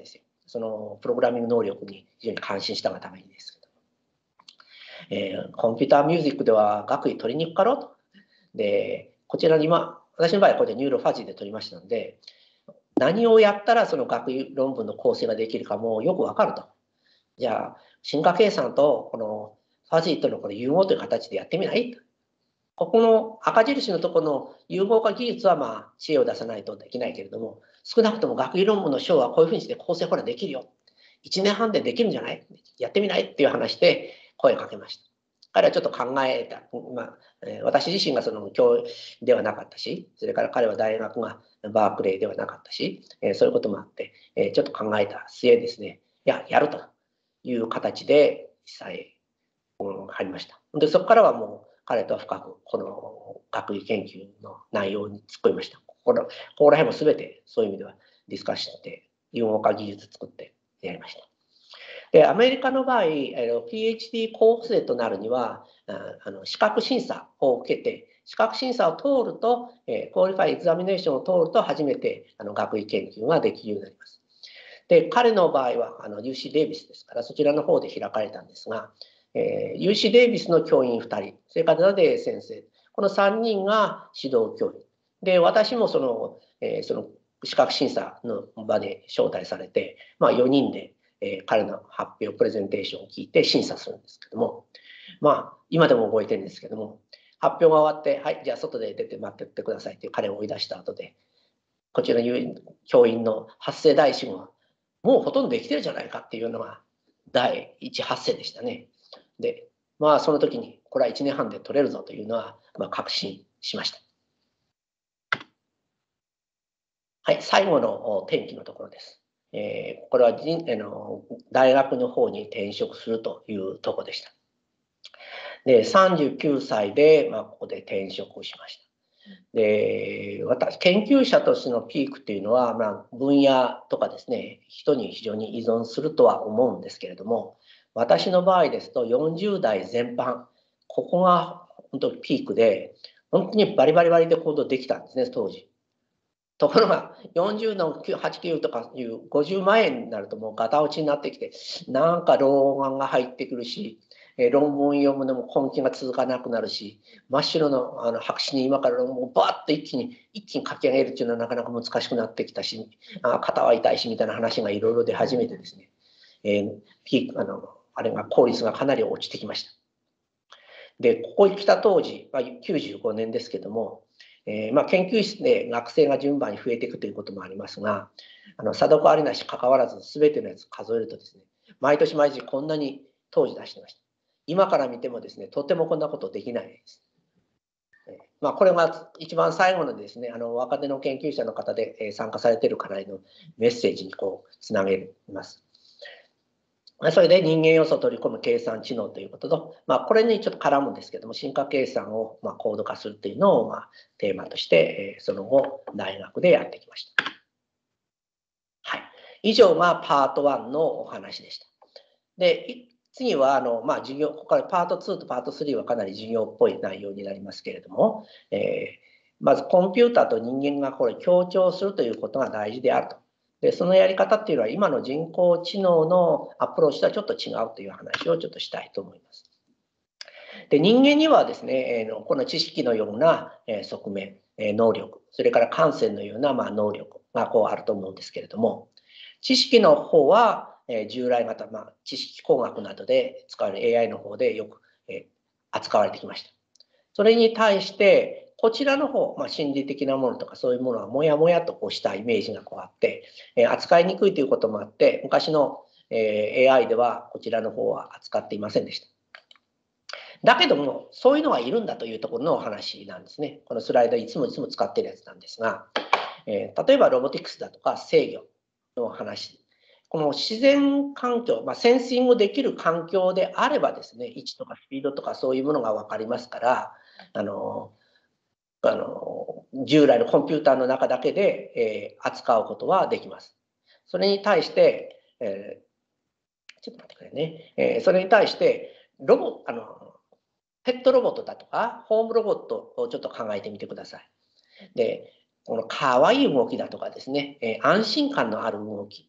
そのプログラミング能力に非常に感心したがためにですけど、えー、コンピューターミュージックでは学位取りに行くかろうと。で、こちらに今、私の場合はこれでニューロファジーで取りましたので、何をやったらその学位論文の構成ができるかもよくわかると。じゃあ、進化計算とこのファジーとのこの融合という形でやってみないと。ここの赤印のところの融合化技術はまあ知恵を出さないとできないけれども、少なくとも学位論文の章はこういうふうにして構成ほらできるよ。いちねんはんでできるんじゃない？やってみないっていう話で声をかけました。彼はちょっと考えた。まあ、えー、私自身がその教ではなかったし、それから彼は大学がバークレーではなかったし、えー、そういうこともあって、えー、ちょっと考えた末ですね、いや、やるという形で実際、うん、入りました。で、そこからはもう彼とは深くこの学位研究の内容に突っ込みました。ここらここら辺も全てそういう意味ではディスカッションして融合化技術作ってやりました。で、アメリカの場合、ピーエイチディー 候補生となるには、あの資格審査を受けて、資格審査を通ると、クオリファイエグザミネーションを通ると初めてあの学位研究ができるようになります。で、彼の場合はあの ユーシー デイビスですから、そちらの方で開かれたんですが、えー、ユーシー デイビスの教員ふたり、それからダデー先生、このさんにんが指導教員。で、私もその、えー、その資格審査の場で招待されて、まあ、よにんで、えー、彼の発表、プレゼンテーションを聞いて審査するんですけども、まあ、今でも覚えてるんですけども、発表が終わって、はい、じゃあ外で出て待ってってくださいっていう彼を追い出した後で、こちらの教員の発声第一号は、もうほとんどできてるじゃないかっていうのが第一発声でしたね。で、まあその時にこれはいちねんはんで取れるぞというのは、まあ、確信しました。はい、最後の転機のところです。えー、これは人あの大学の方に転職するというところでした。で、さんじゅうきゅうさいで、まあ、ここで転職をしました。で、私、研究者としてのピークっていうのは、まあ、分野とかですね、人に非常に依存するとは思うんですけれども、私の場合ですとよんじゅう代全般、ここが本当にピークで、本当にバリバリバリで行動できたんですね、当時。ところが、よんじゅうのはち、きゅうとかいうごじゅうまえになるともうガタ落ちになってきて、なんか老眼が入ってくるし、え論文読むのも根気が続かなくなるし、真っ白のあの白紙に今から論文をバーッと一気に一気に書き上げるっていうのはなかなか難しくなってきたし、あ肩は痛いしみたいな話がいろいろ出始めてですね、えー、ピークあのあれが効率がかなり落ちてきました。で、ここに来た当時、まあ、きゅうじゅうごねんですけども、えーまあ、研究室で学生が順番に増えていくということもありますが、あの査読ありなし関わらず全てのやつ数えるとですね、毎年毎年こんなに当時出してました。今から見てもですね、とてもこんなことできないです。まあ、これが一番最後のですね、あの若手の研究者の方で参加されている課題のメッセージにこうつなげます。それで人間要素を取り込む計算知能ということと、まあ、これにちょっと絡むんですけども、進化計算をまあコード化するというのをまあテーマとして、その後、大学でやってきました。はい。以上がパートワンのお話でした。で、次はあの、まあ、授業、ここからパートツーとパートスリーはかなり授業っぽい内容になりますけれども、えー、まずコンピューターと人間がこれ協調するということが大事であると。で、そのやり方っていうのは今の人工知能のアプローチとはちょっと違うという話をちょっとしたいと思います。で、人間にはですね、この知識のような側面、能力、それから感性のようなまあ能力がこうあると思うんですけれども、知識の方は従来型、まあ、知識工学などで使われる エーアイ の方でよく扱われてきました。それに対して、こちらの方、まあ、心理的なものとかそういうものはもやもやとこうしたイメージがこうあって、扱いにくいということもあって、昔の エーアイ ではこちらの方は扱っていませんでした。だけども、そういうのがいるんだというところのお話なんですね。このスライドいつもいつも使っているやつなんですが、えー、例えばロボティクスだとか制御の話。この自然環境、まあ、センシングできる環境であればですね、位置とかスピードとかそういうものが分かりますから、あの、あの従来のコンピューターの中だけで、えー、扱うことはできます。それに対して、えー、ちょっと待ってくれね。えー、それに対して、ロボ、あの、ペットロボットだとか、ホームロボットをちょっと考えてみてください。で、この可愛い動きだとかですね、えー、安心感のある動き。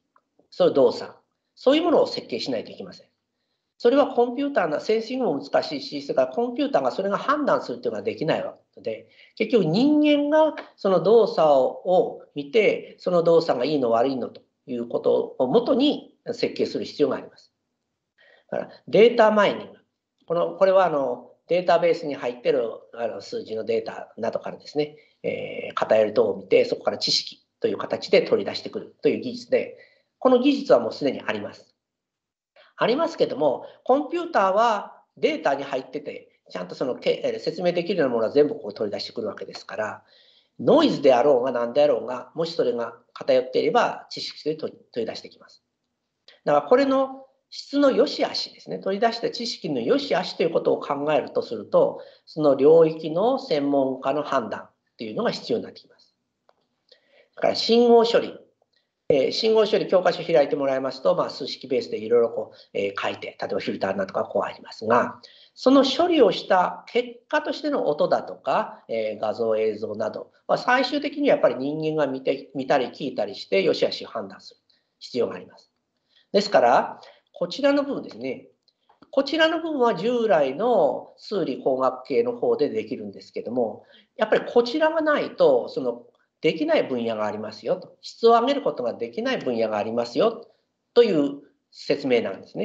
そういう動作、そういうものを設計しないといけません。それはコンピューターのセンシングも難しいし、それからコンピューターがそれが判断するというのができないわけで、結局人間がその動作を見て、その動作がいいの悪いのということをもとに設計する必要があります。だからデータマイニング、このこれはあのデータベースに入っているあの数字のデータなどからですね、えー、偏り等を見て、そこから知識という形で取り出してくるという技術で、この技術はもうすでにあります。ありますけども、コンピューターはデータに入ってて、ちゃんとその説明できるようなものは全部こう取り出してくるわけですから、ノイズであろうが何であろうが、もしそれが偏っていれば知識で取り出してきます。だからこれの質の良し悪しですね、取り出した知識の良し悪しということを考えるとすると、その領域の専門家の判断っていうのが必要になってきます。だから信号処理。えー、信号処理教科書開いてもらいますと、まあ、数式ベースでいろいろこう、えー、書いて、例えばフィルターなんとかこうありますが、その処理をした結果としての音だとか、えー、画像映像などは最終的にはやっぱり人間が見て見たり聞いたりして良し悪しを判断する必要があります。ですからこちらの部分ですね、こちらの部分は従来の数理工学系の方でできるんですけども、やっぱりこちらがないとそのできない分野がありますよと、質を上げることができない分野がありますよという説明なんですね。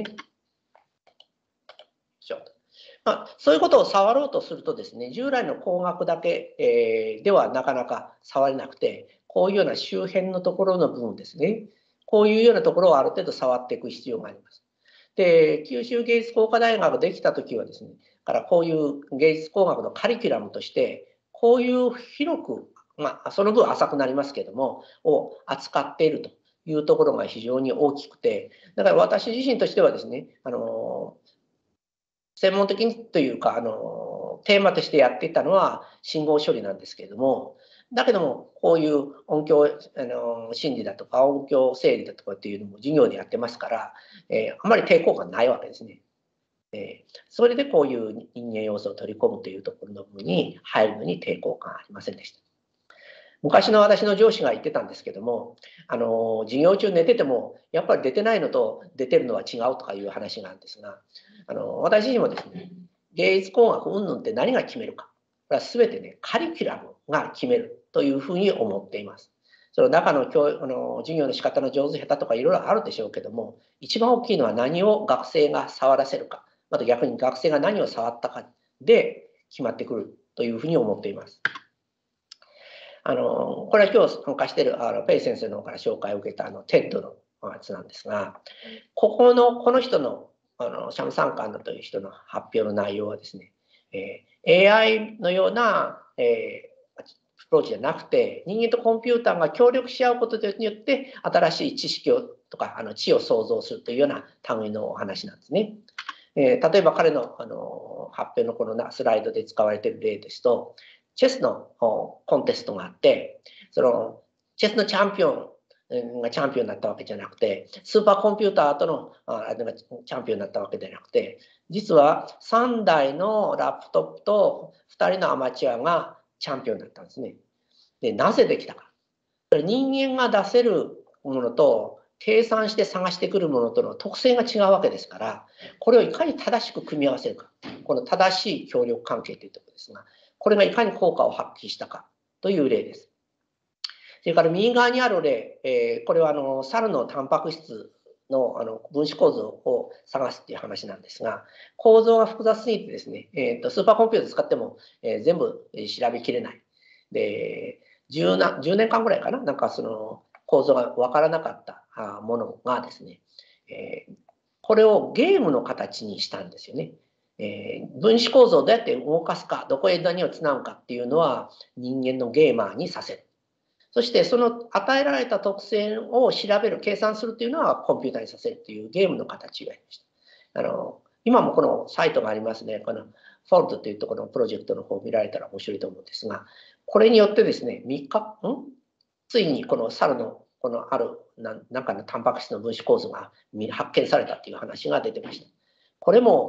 まあ、そういうことを触ろうとするとですね、従来の工学だけ、えー、ではなかなか触れなくて、こういうような周辺のところの部分ですね、こういうようなところをある程度触っていく必要があります。で、九州芸術工科大学ができたときはですね、からこういう芸術工学のカリキュラムとして、こういう広く、まあ、その分浅くなりますけども、を扱っているというところが非常に大きくて、だから私自身としてはですね、あの、専門的にというか、あの、テーマとしてやっていたのは信号処理なんですけれども、だけども、こういう音響あの心理だとか、音響整理だとかっていうのも授業でやってますから、えー、あまり抵抗感ないわけですね。えー、それでこういう人間要素を取り込むというところの部分に入るのに抵抗感ありませんでした。昔の私の上司が言ってたんですけども、あの授業中寝ててもやっぱり出てないのと出てるのは違うとかいう話なんですが、あの私自身もですね、芸術工学云々って何が決めるか、これは全てね、カリキュラムが決めるというふうに思っています。その中の教あの授業の仕方の上手下手とかいろいろあるでしょうけども、一番大きいのは何を学生が触らせるか、また逆に学生が何を触ったかで決まってくるというふうに思っています。あのこれは今日参加しているあのペイ先生の方から紹介を受けたあのテッドのやつなんですが、ここのこの人のあのシャム・サンカンドという人の発表の内容はですね、えー、エーアイ のような、えー、アプローチじゃなくて、人間とコンピューターが協力し合うことによって新しい知識をとかあの知を創造するというような類のお話なんですね。えー、例えば彼のあの発表のこのスライドで使われている例ですと、チェスのコンテストがあって、そのチェスのチャンピオンがチャンピオンになったわけじゃなくて、スーパーコンピューターとのあチャンピオンになったわけではなくて、実はさんだいのラップトップとふたりのアマチュアがチャンピオンになったんですね。で、なぜできたか。人間が出せるものと計算して探してくるものとの特性が違うわけですから、これをいかに正しく組み合わせるか、この正しい協力関係というところですが、これがいかに効果を発揮したかという例です。それから右側にある例、えー、これはあの猿のタンパク質のあの分子構造を探すっていう話なんですが、構造が複雑すぎてですね、えー、とスーパーコンピューター使っても、えー、全部調べきれない。で、10, なじゅうねんかんぐらいかな、なんかその構造が分からなかったものがですね、えー、これをゲームの形にしたんですよね。えー、分子構造をどうやって動かすか、どこへ何をつなぐかっていうのは人間のゲーマーにさせる。そしてその与えられた特性を調べる、計算するっていうのはコンピューターにさせるっていうゲームの形をやりました。あの今もこのサイトがありますね。このフォルトというところのプロジェクトの方を見られたら面白いと思うんですが、これによってですね、みっかんついにこの猿のこのある中のタンパク質の分子構造が発見されたっていう話が出てました。これも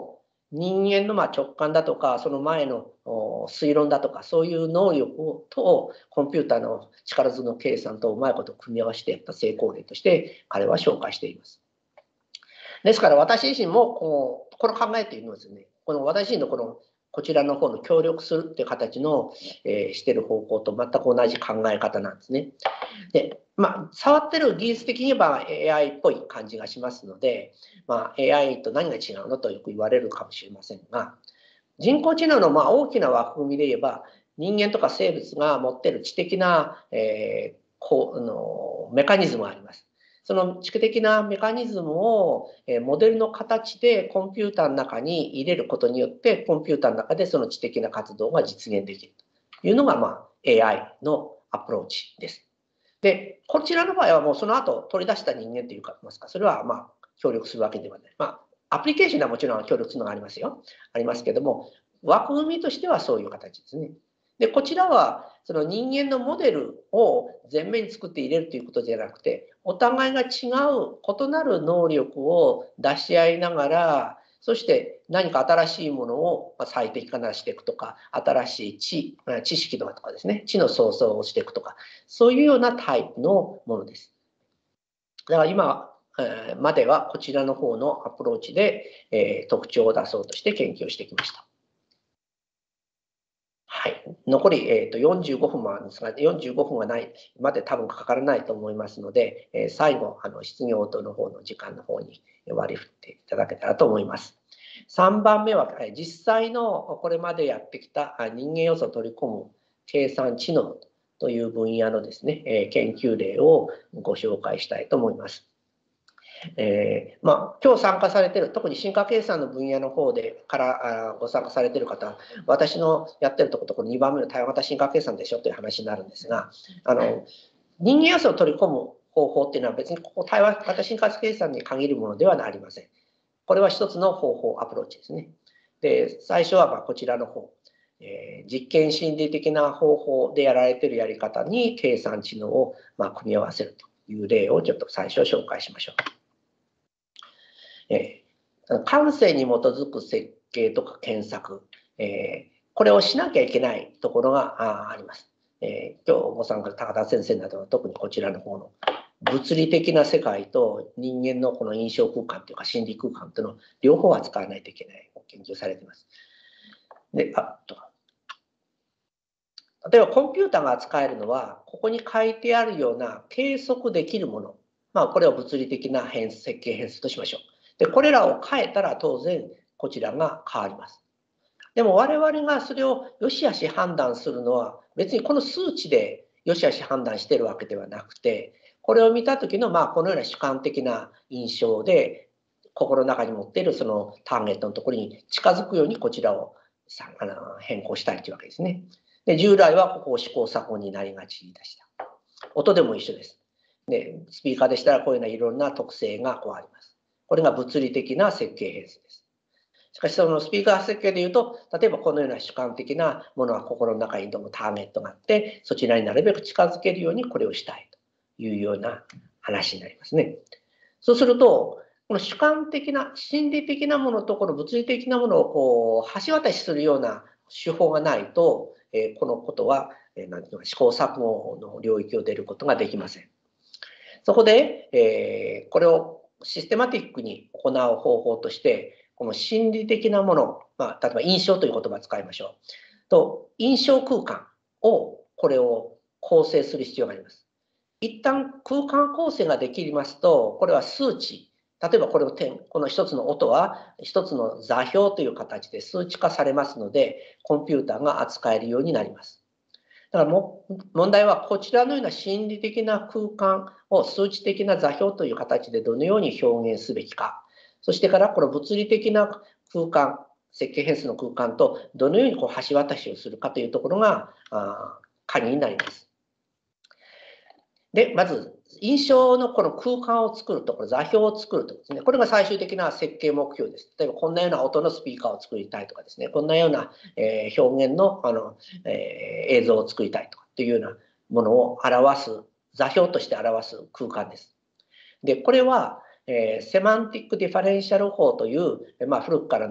人間のまあ直感だとか、その前の推論だとか、そういう能力とコンピューターの力ずくの計算とうまいこと組み合わせてやった成功例として彼は紹介しています。ですから私自身もこのこの考えというのはですね、この私自身のこのこちらの方の協力するっていう形の、えー、してる方向と全く同じ考え方なんですね。で、まあ、触ってる技術的に言えば エーアイ っぽい感じがしますので、まあ、エーアイ と何が違うのとよく言われるかもしれませんが、人工知能のまあ大きな枠組みで言えば、人間とか生物が持っている知的な、えー、こうあのメカニズムがあります。その知的なメカニズムをモデルの形でコンピューターの中に入れることによって、コンピューターの中でその知的な活動が実現できるというのが、まあ、エーアイ のアプローチです。で、こちらの場合はもうその後取り出した人間というか、それはまあ協力するわけではない。まあ、アプリケーションではもちろん協力するのがありますよ。ありますけども、枠組みとしてはそういう形ですね。で、こちらはその人間のモデルを前面に作って入れるということじゃなくて、お互いが違う異なる能力を出し合いながら、そして何か新しいものを最適化していくとか、新しい知、知識とかですね、知の創造をしていくとか、そういうようなタイプのものです。だから今まではこちらの方のアプローチで、えー、特徴を出そうとして研究をしてきました。はい、残り、えー、とよんじゅうごふんもあるんですが、よんじゅうごふんはないまで多分かからないと思いますので、えー、最後あの質疑応答の方の時間の方に割り振っていただけたらと思います。さんばんめは実際のこれまでやってきた人間要素を取り込む計算知能という分野のですね、研究例をご紹介したいと思います。えーまあ、今日参加されている、特に進化計算の分野の方でからご参加されている方は、私のやってるところところにばんめの対話型進化計算でしょという話になるんですが、あの人間要素を取り込む方法っていうのは別にここ対話型進化計算に限るものではありません。これは一つの方法、アプローチですね。で、最初はまあこちらの方、えー、実験心理的な方法でやられているやり方に計算知能をまあ組み合わせるという例をちょっと最初紹介しましょう。えー、感性に基づく設計とか検索、えー、これをしなきゃいけないところが あ, あります。えー、今日ご参加の高田先生などは特にこちらの方の物理的な世界と人間のこの印象空間というか心理空間というのを両方扱わないといけない研究されています。で、あと例えばコンピューターが扱えるのはここに書いてあるような計測できるもの、まあ、これを物理的な変数設計変数としましょう。で、これらを変えたら当然こちらが変わります。でも我々がそれを良し悪し判断するのは別にこの数値で良し悪し判断しているわけではなくて、これを見た時のまあこのような主観的な印象で心の中に持っているそのターゲットのところに近づくようにこちらを変更したいというわけですね。で、従来はここを試行錯誤になりがちでした。音でも一緒です。で、スピーカーでしたらこういうようないろんな特性がこうあります。これが物理的な設計変数です。しかしそのスピーカー設計でいうと、例えばこのような主観的なものは心の中にどうもターゲットがあって、そちらになるべく近づけるようにこれをしたいというような話になりますね。そうすると、この主観的な、心理的なものとこの物理的なものをこう橋渡しするような手法がないと、えー、このことは、えー、なんていうか試行錯誤の領域を出ることができません。そこで、えー、これをシステマティックに行う方法として、この心理的なもの、まあ、例えば印象という言葉を使いましょう。と、印象空間を、これを構成する必要があります。一旦空間構成ができますと、これは数値、例えばこれを点、この一つの音は一つの座標という形で数値化されますので、コンピューターが扱えるようになります。だからも問題はこちらのような心理的な空間を数値的な座標という形でどのように表現すべきか。そしてからこの物理的な空間、設計変数の空間とどのようにこう橋渡しをするかというところが鍵になります。で、まず印象のこの空間を作ると、ころ座標を作るとですね、これが最終的な設計目標です。例えばこんなような音のスピーカーを作りたいとかですね、こんなような、えー、表現の、あの、えー、映像を作りたいとかっていうようなものを表す、座標として表す空間です。で、これは、えー、セマンティックディファレンシャル法という、まあ、古くからの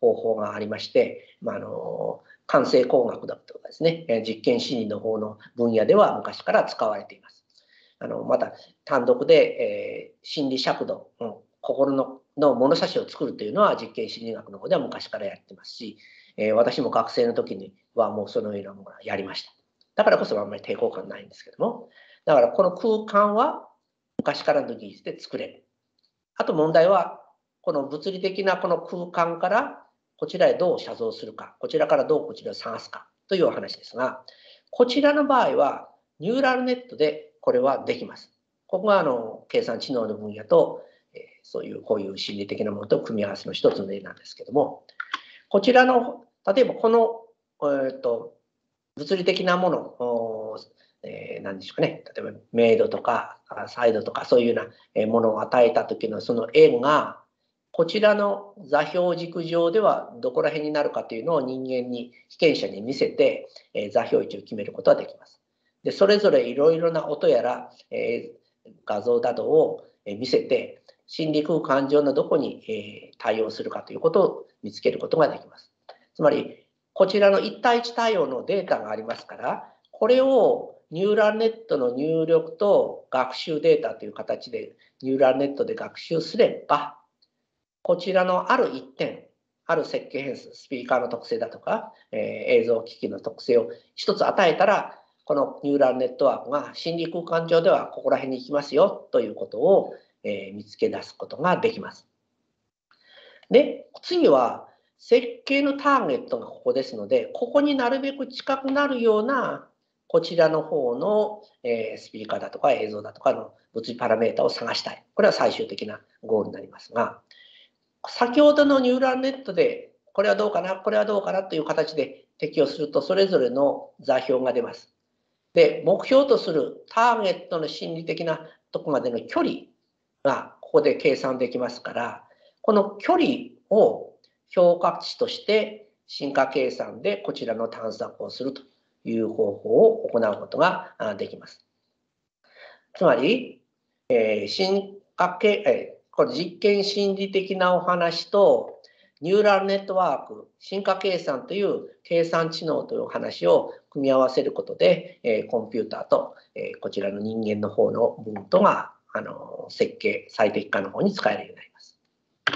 方法がありまして、まあ、あの完成工学だとかですね、実験心理の方の分野では昔から使われています。あのまた単独で、えー、心理尺度、うん、心のの物差しを作るというのは実験心理学の方では昔からやってますし、えー、私も学生の時にはもうそのようなものをやりました。だからこそあんまり抵抗感ないんですけども、だからこの空間は昔からの技術で作れる。あと問題はこの物理的なこの空間からこちらへどう写像するか、こちらからどうこちらを探すかというお話ですが、こちらの場合はニューラルネットでこれはできます。ここがあの計算知能の分野と、えー、そういうこういう心理的なものと組み合わせの一つの例なんですけども、こちらの例えばこの、えー、と物理的なもの、えー、何でしょうかね、例えばメイドとかサイドとかそういうようなものを与えた時のその円がこちらの座標軸上ではどこら辺になるかというのを人間に被験者に見せて、えー、座標位置を決めることができます。でそれぞれいろいろな音やら、えー、画像などを見せて心理空間上のどこに、えー、対応するかということを見つけることができます。つまりこちらのいち対いち対応のデータがありますから、これをニューラルネットの入力と学習データという形でニューラルネットで学習すれば、こちらのある一点、ある設計変数、スピーカーの特性だとか、えー、映像機器の特性を一つ与えたら、このニューラルネットワークが心理空間上ではここら辺に行きますよということを、えー、見つけ出すことができます。で、次は設計のターゲットがここですので、ここになるべく近くなるようなこちらの方の、えー、スピーカーだとか映像だとかの物理パラメータを探したい。これは最終的なゴールになりますが、先ほどのニューラルネットでこれはどうかな、これはどうかなという形で適用するとそれぞれの座標が出ます。で、目標とするターゲットの心理的なとこまでの距離がここで計算できますから、この距離を評価値として進化計算でこちらの探索をするという方法を行うことができます。つまり、えー、進化計、えー、これ実験心理的なお話とニューラルネットワーク、進化計算という計算知能というお話を組み合わせることで、えー、コンピューターと、えー、こちらの人間の方の部分とがあの設計、最適化の方に使えるようになります。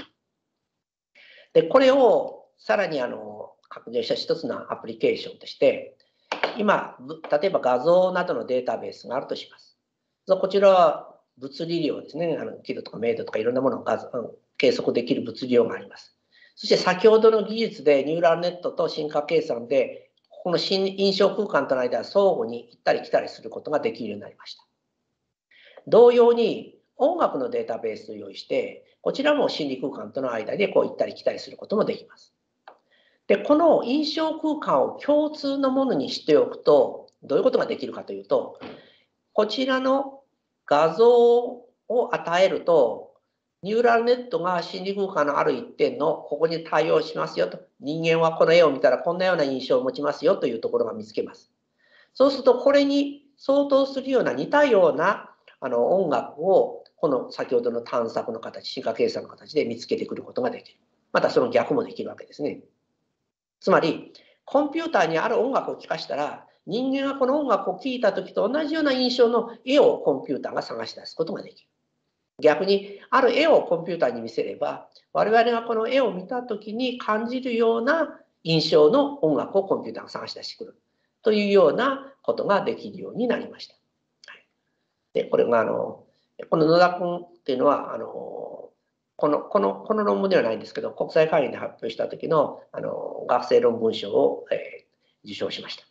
で、これをさらにあの拡大した一つのアプリケーションとして、今、例えば画像などのデータベースがあるとします。こちらは物理量ですね。あのキロとかメートとかいろんなものを計測できる物理量があります。そして先ほどの技術でニューラルネットと進化計算で、この印象空間との間は相互に行ったり来たりすることができるようになりました。同様に音楽のデータベースを用意して、こちらも心理空間との間でこう行ったり来たりすることもできます。で、この印象空間を共通のものにしておくと、どういうことができるかというと、こちらの画像を与えると、ニューラルネットが心理空間のある一点のここに対応しますよと、人間はこの絵を見たらこんなような印象を持ちますよというところが見つけます。そうすると、これに相当するような似たようなあの音楽を、この先ほどの探索の形、進化計算の形で見つけてくることができる。またその逆もできるわけですね。つまり、コンピューターにある音楽を聴かしたら、人間がこの音楽を聴いた時と同じような印象の絵をコンピューターが探し出すことができる。逆に、ある絵をコンピューターに見せれば、我々がこの絵を見た時に感じるような印象の音楽をコンピューターが探し出してくるというようなことができるようになりました。で、これがあの、この野田君っていうのは、あの、この、この、この論文ではないんですけど、国際会議で発表した時の、あの、学生論文賞を、えー、受賞しました。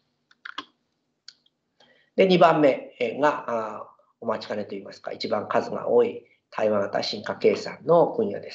で、にばんめが、あお待ちかねといいますか、一番数が多い対話型進化計算の分野です。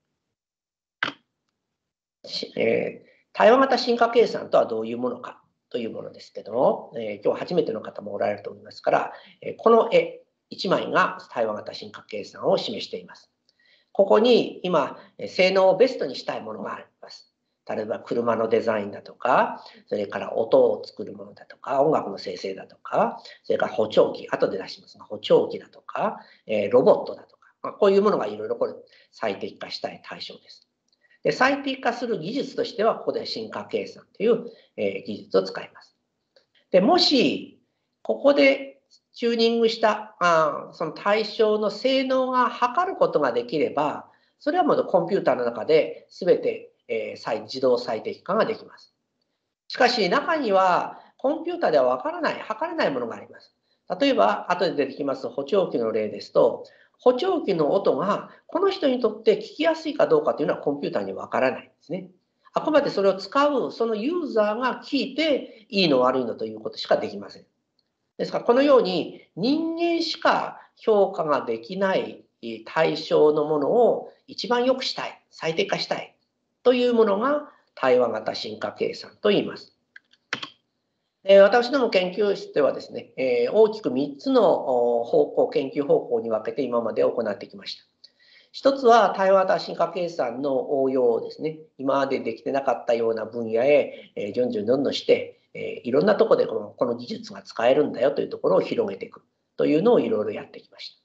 えー、対話型進化計算とはどういうものかというものですけども、えー、今日初めての方もおられると思いますから、えー、この絵いちまいが対話型進化計算を示しています。ここに今、性能をベストにしたいものがあります。例えば車のデザインだとか、それから音を作るものだとか、音楽の生成だとか、それから補聴器、後で出しますが、補聴器だとか、えー、ロボットだとか、まあ、こういうものがいろいろこれ最適化したい対象です。 で、最適化する技術としては、ここで進化計算という、えー、技術を使います。で、もし、ここでチューニングしたあその対象の性能が測ることができれば、それはもうコンピューターの中で全て、えー、自動最適化ができます。しかし、中にはコンピューターではわからない、測れないものがあります。例えば、後で出てきます補聴器の例ですと、補聴器の音がこの人にとって聞きやすいかどうかというのはコンピューターにわからないんですね。あくまでそれを使うそのユーザーが聞いていいの悪いのということしかできません。ですからこのように人間しか評価ができない対象のものを一番良くしたい、最適化したいというものが対話型進化計算と言います。私ども研究室ではですね、大きくみっつの方向、研究方向に分けて今まで行ってきました。一つは対話型進化計算の応用をですね、今までできてなかったような分野へ順々どんどんして、いろんなところでこのこの技術が使えるんだよというところを広げていくというのをいろいろやってきました。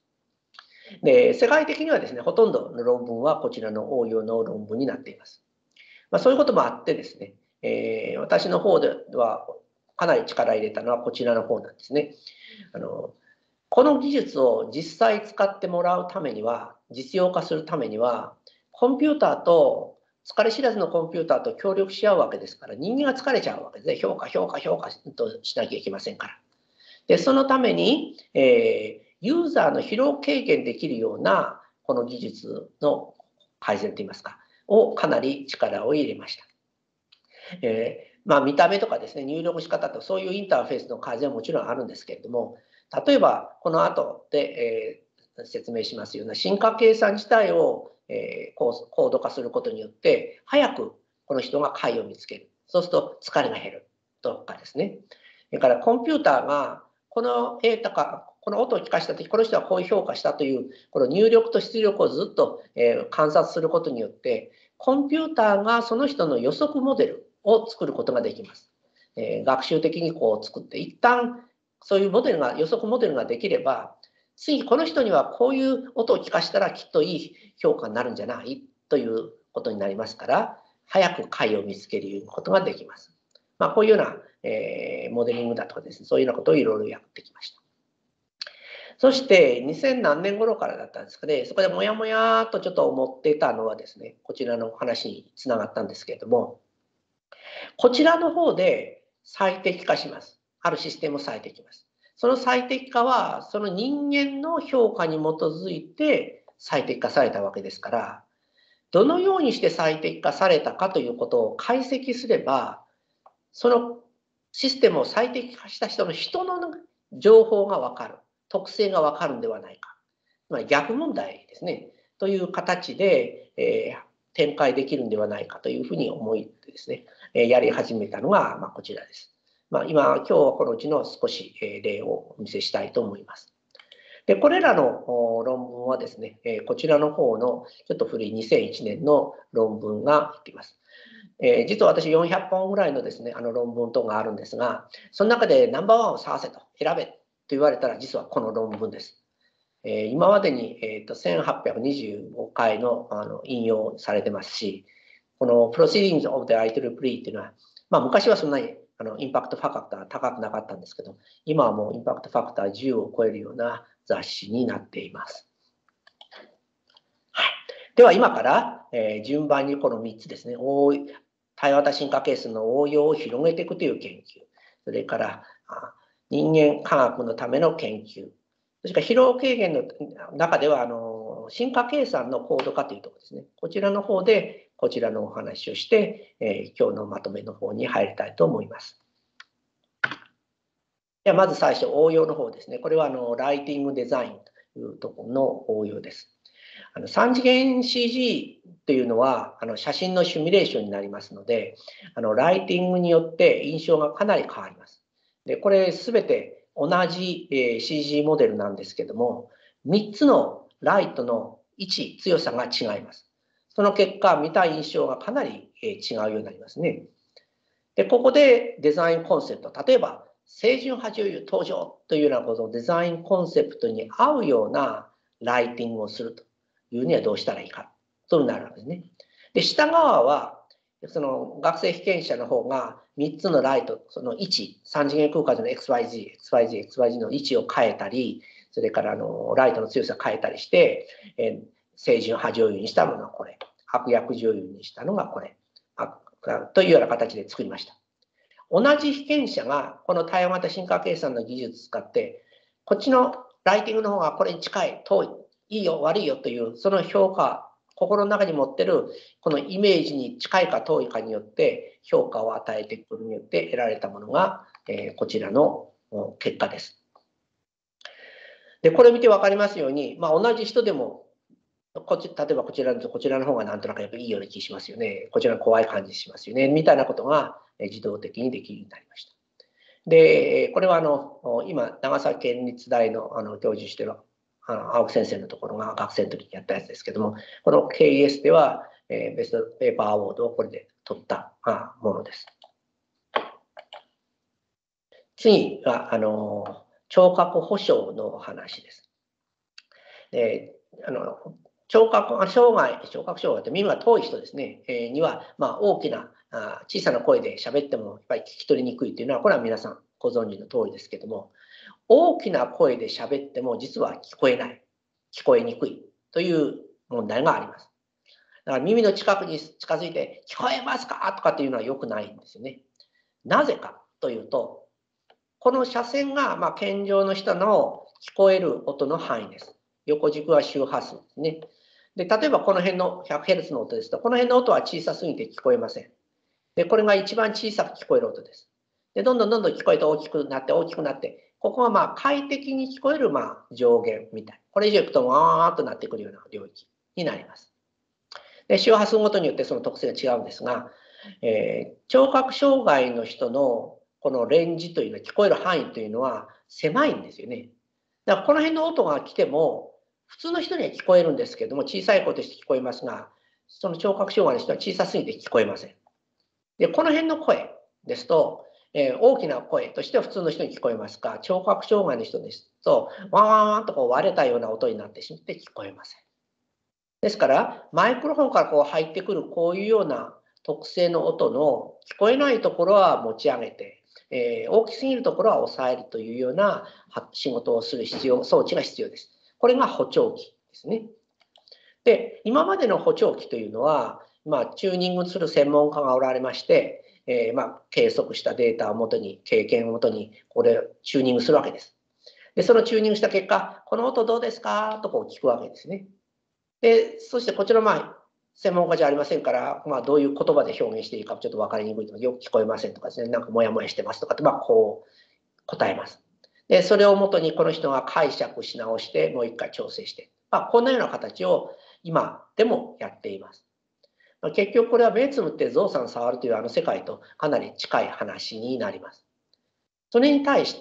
で、世界的にはですね、ほとんどの論文はこちらの応用の論文になっています。まあ、そういうこともあってですね、えー、私の方ではかなり力入れたのはこちらの方なんですね。あのこの技術を実際使ってもらうためには、実用化するためには、コンピューターと、疲れ知らずのコンピューターと協力し合うわけですから、人間が疲れちゃうわけですね。評価、評価、評価としなきゃいけませんから。で、そのために、えー、ユーザーの疲労軽減できるような、この技術の改善といいますか、をかなり力を入れました。えー、まあ見た目とかですね、入力仕方とそういうインターフェースの改善はもちろんあるんですけれども、例えばこの後で、えー、説明しますような進化計算自体を、えー、高度化することによって早くこの人が解を見つける。そうすると疲れが減るとかですね。それからコンピューターがこの絵とかこの音を聞かせた時この人はこういう評価したというこの入力と出力をずっと、えー、観察することによってコンピューターがその人の予測モデルを作ることができます。えー、学習的にこう作って一旦そういうモデルが予測モデルができれば次この人にはこういう音を聞かせたらきっといい評価になるんじゃないということになりますから早く解を見つけることができます。まあ、こういうような、えー、モデリングだとかですねそういうようなことをいろいろやってきました。そしてにせん何年頃からだったんですかね、そこでもやもやとちょっと思っていたのはですね、こちらの話につながったんですけれども、こちらの方で最適化します。あるシステムを最適化します。その最適化は、その人間の評価に基づいて最適化されたわけですから、どのようにして最適化されたかということを解析すれば、そのシステムを最適化した人の人の情報がわかる。特性がわかるんではないか。つまり逆問題ですね。という形で、えー、展開できるんではないかというふうに思いですね、えー、やり始めたのが、まあ、こちらです。まあ、今、今日はこのうちの少し例をお見せしたいと思います。で、これらの論文はですね、こちらの方のちょっと古いにせんいちねんの論文が入っています。えー、実は私よんひゃっぽんぐらいのですね、あの論文等があるんですが、その中でナンバーワンを探せと、選べと言われたら実はこの論文です。えー、今までに、えー、とせんはっぴゃくにじゅうごかいの、あの引用されてますし、この Proceedings of the アイトリプルイー っていうのは、まあ、昔はそんなにあのインパクトファクター高くなかったんですけど、今はもうインパクトファクターじゅうを超えるような雑誌になっています。はい、では今から、えー、順番にこのみっつですね、対話型進化係数の応用を広げていくという研究、それから人間科学のための研究、それから疲労軽減の中ではあの進化計算の高度化というところですね。こちらの方でこちらのお話をして、えー、今日のまとめの方に入りたいと思います。ではまず最初応用の方ですね。これはあのライティングデザインというところの応用です。あのさん次元 シージー というのはあの写真のシミュレーションになりますので、あのライティングによって印象がかなり変わります。でこれすべて同じ シージー モデルなんですけども、みっつのライトの位置、強さが違います。その結果、見た印象がかなり違うようになりますね。でここでデザインコンセプト、例えば、清純派女優登場というようなことをデザインコンセプトに合うようなライティングをするというにはどうしたらいいかとなるわけですね。 で、下側は、その学生被験者の方がみっつのライト、その位置、さん次元空間での エックスワイジー、エックスワイジー、エックスワイジー の位置を変えたり、それからあのライトの強さを変えたりして、えー、正準波状優にしたのがこれ、悪役状優にしたのがこれ、というような形で作りました。同じ被験者がこの対話型進化計算の技術を使って、こっちのライティングの方がこれに近い、遠い、いいよ、悪いよという、その評価、心の中に持ってるこのイメージに近いか遠いかによって評価を与えていくことによって得られたものが、えー、こちらの結果です。で、これを見て分かりますように、まあ、同じ人でもこっち、例えばこちらとこちらの方がなんとなくやっぱいいような気しますよね。こちら怖い感じしますよね。みたいなことが自動的にできるようになりました。で、これはあの今、長崎県立大のあの教授しているあの青木先生のところが学生の時にやったやつですけども、この ケーイーエス では、えー、ベストペーパーアワードをこれで取ったものです。次は、あの、聴覚保障の話です。で、あの聴覚障害、聴覚障害って耳が遠い人ですね、えー、には、まあ、大きなあ小さな声で喋ってもやっぱり聞き取りにくいというのは、これは皆さんご存知の通りですけども、大きな声で喋っても実は聞こえない、聞こえにくいという問題があります。だから耳の近くに近づいて、聞こえますかとかっていうのは良くないんですよね。なぜかというと、この斜線が、まあ、健常の人の聞こえる音の範囲です。横軸は周波数ですね。で、例えばこの辺の ひゃくヘルツ の音ですと、この辺の音は小さすぎて聞こえません。で、これが一番小さく聞こえる音です。で、どんどんどんどん聞こえて大きくなって大きくなって、ここがまあ快適に聞こえるまあ上限みたい。これ以上いくとわーっとなってくるような領域になります。で、周波数ごとによってその特性が違うんですが、えー、聴覚障害の人のこのレンジというのは、聞こえる範囲というのは狭いんですよね。だからこの辺の音が来ても、普通の人には聞こえるんですけども、小さい声として聞こえますが、その聴覚障害の人は小さすぎて聞こえません。で、この辺の声ですと、えー、大きな声としては普通の人に聞こえますが、聴覚障害の人ですと、ワンワンワンとこう割れたような音になってしまって聞こえません。ですから、マイクロフォンからこう入ってくるこういうような特性の音の聞こえないところは持ち上げて、えー、大きすぎるところは抑えるというような仕事をする必要、装置が必要です。これが補聴器ですね。で、今までの補聴器というのは、まあ、チューニングする専門家がおられまして、えー、まあ、計測したデータをもとに、経験をもとに、これをチューニングするわけです。で、そのチューニングした結果、この音どうですかとこう聞くわけですね。で、そしてこちらまあ、専門家じゃありませんから、まあ、どういう言葉で表現していいかちょっと分かりにくいとか、よく聞こえませんとかですね、なんかモヤモヤしてますとかって、まあ、こう答えます。で、それをもとにこの人が解釈し直して、もう一回調整して、まあ、こんなような形を今でもやっています。まあ、結局これは目つむってゾウさん触るというあの世界とかなり近い話になります。それに対して、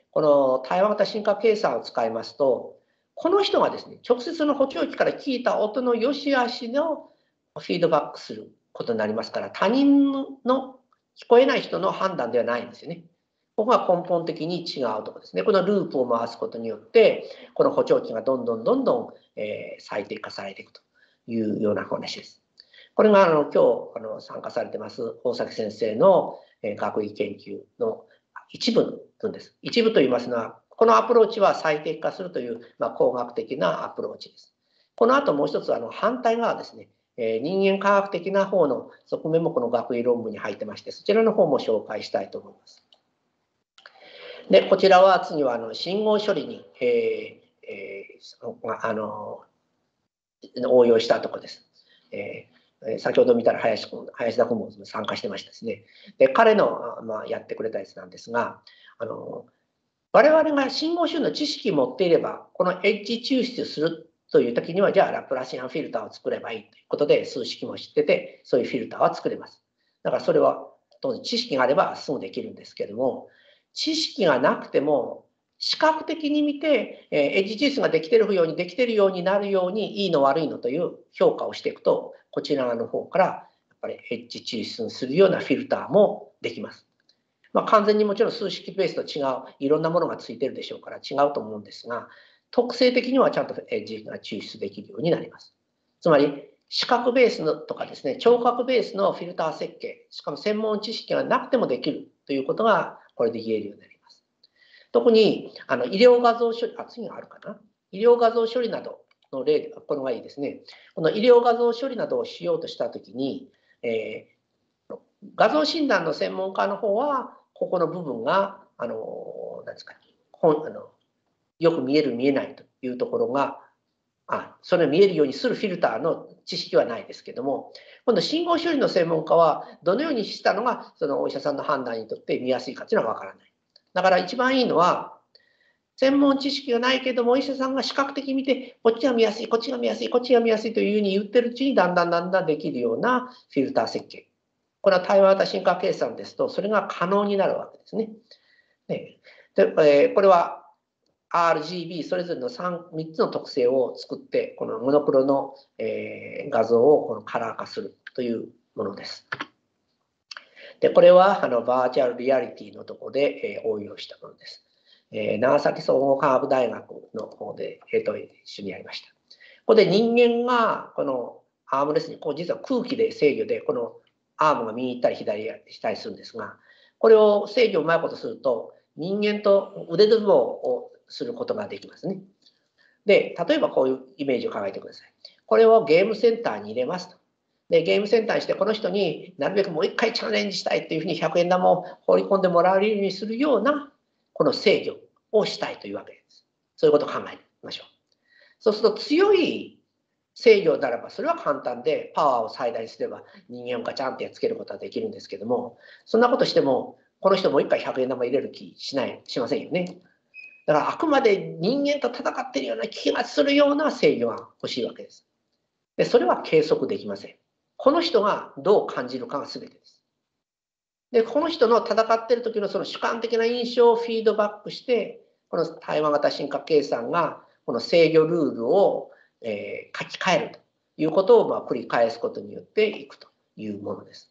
この対話型進化計算を使いますと、この人がですね、直接の補聴器から聞いた音の良し悪しのフィードバックすることになりますから、他人の聞こえない人の判断ではないんですよね。ここが根本的に違うところですね。このループを回すことによって、この補聴器がどんどんどんどん、えー、最適化されていくというような話です。これがあの今日あの参加されてます大崎先生の、えー、学位研究の一部の分です。一部といいますのは、このアプローチは最適化するという、まあ、工学的なアプローチです。この後もう一つあの反対側ですね、えー、人間科学的な方の側面もこの学位論文に入ってまして、そちらの方も紹介したいと思います。で、こちらは次はあの信号処理に、えーえー、あの応用したところです。えー、先ほど見たら林君、林田君も参加してましたですね。で、彼の、まあ、やってくれたやつなんですが、あの我々が信号処理の知識を持っていれば、このエッジ抽出するという時には、じゃあラプラシアンフィルターを作ればいいということで、数式も知ってて、そういうフィルターは作れます。だからそれは当然知識があればすぐできるんですけれども、知識がなくても、視覚的に見て、エッジ抽出ができているように、できているようになるように、いいの悪いのという評価をしていくと、こちら側の方から、やっぱりエッジ抽出するようなフィルターもできます。まあ、完全にもちろん数式ベースと違う、いろんなものがついてるでしょうから違うと思うんですが、特性的にはちゃんとエッジが抽出できるようになります。つまり、 視覚ベースのとかですね、聴覚ベースのフィルター設計、しかも専門知識がなくてもできるということが、これで言えるようになります。特に、あの医療画像処理、あ、次があるかな。医療画像処理などの例、これがいいですね。この医療画像処理などをしようとしたときに、えー、画像診断の専門家の方は、ここの部分が、あの、なんですか、本あのよく見える、見えないというところが、あ、それを見えるようにするフィルターの知識はないですけども、今度信号処理の専門家はどのようにしたのがそのお医者さんの判断にとって見やすいかというのはわからない。だから一番いいのは、専門知識がないけどもお医者さんが視覚的に見て、こっちが見やすい、こっちが見やすい、こっちが見やすいというふうに言ってるうちにだんだんだんだんできるようなフィルター設計。これは対話型進化計算ですと、それが可能になるわけですね。で、でこれはアールジービー それぞれの 3, 3つの特性を作ってこのモノクロの、えー、画像をこのカラー化するというものです。でこれはあのバーチャルリアリティのところで、えー、応用したものです。えー、長崎総合科学大学の方で、えー、と一緒にやりました。ここで人間がこのアームレスにこう実は空気で制御でこのアームが右行ったり左行ったりするんですが、これを制御うまいことすると人間と腕相撲をすることができますね。で、例えばこういうイメージを考えてください。これをゲームセンターに入れますと。で、ゲームセンターにしてこの人になるべくもう一回チャレンジしたいっていうふうにひゃくえん玉を放り込んでもらえるようにするようなこの制御をしたいというわけです。そういうことを考えましょう。そうすると強い制御ならばそれは簡単でパワーを最大にすれば人間をガチャンってつけることはできるんですけども、そんなことしてもこの人もう一回ひゃくえん玉入れる気しない、しませんよね。だからあくまで人間と戦っているような気がするような制御が欲しいわけです。で、それは計測できません。この人がどう感じるかが全てです。で、この人の戦っている時のその主観的な印象をフィードバックして、この対話型進化計算がこの制御ルールを、えー、書き換えるということをまあ繰り返すことによっていくというものです。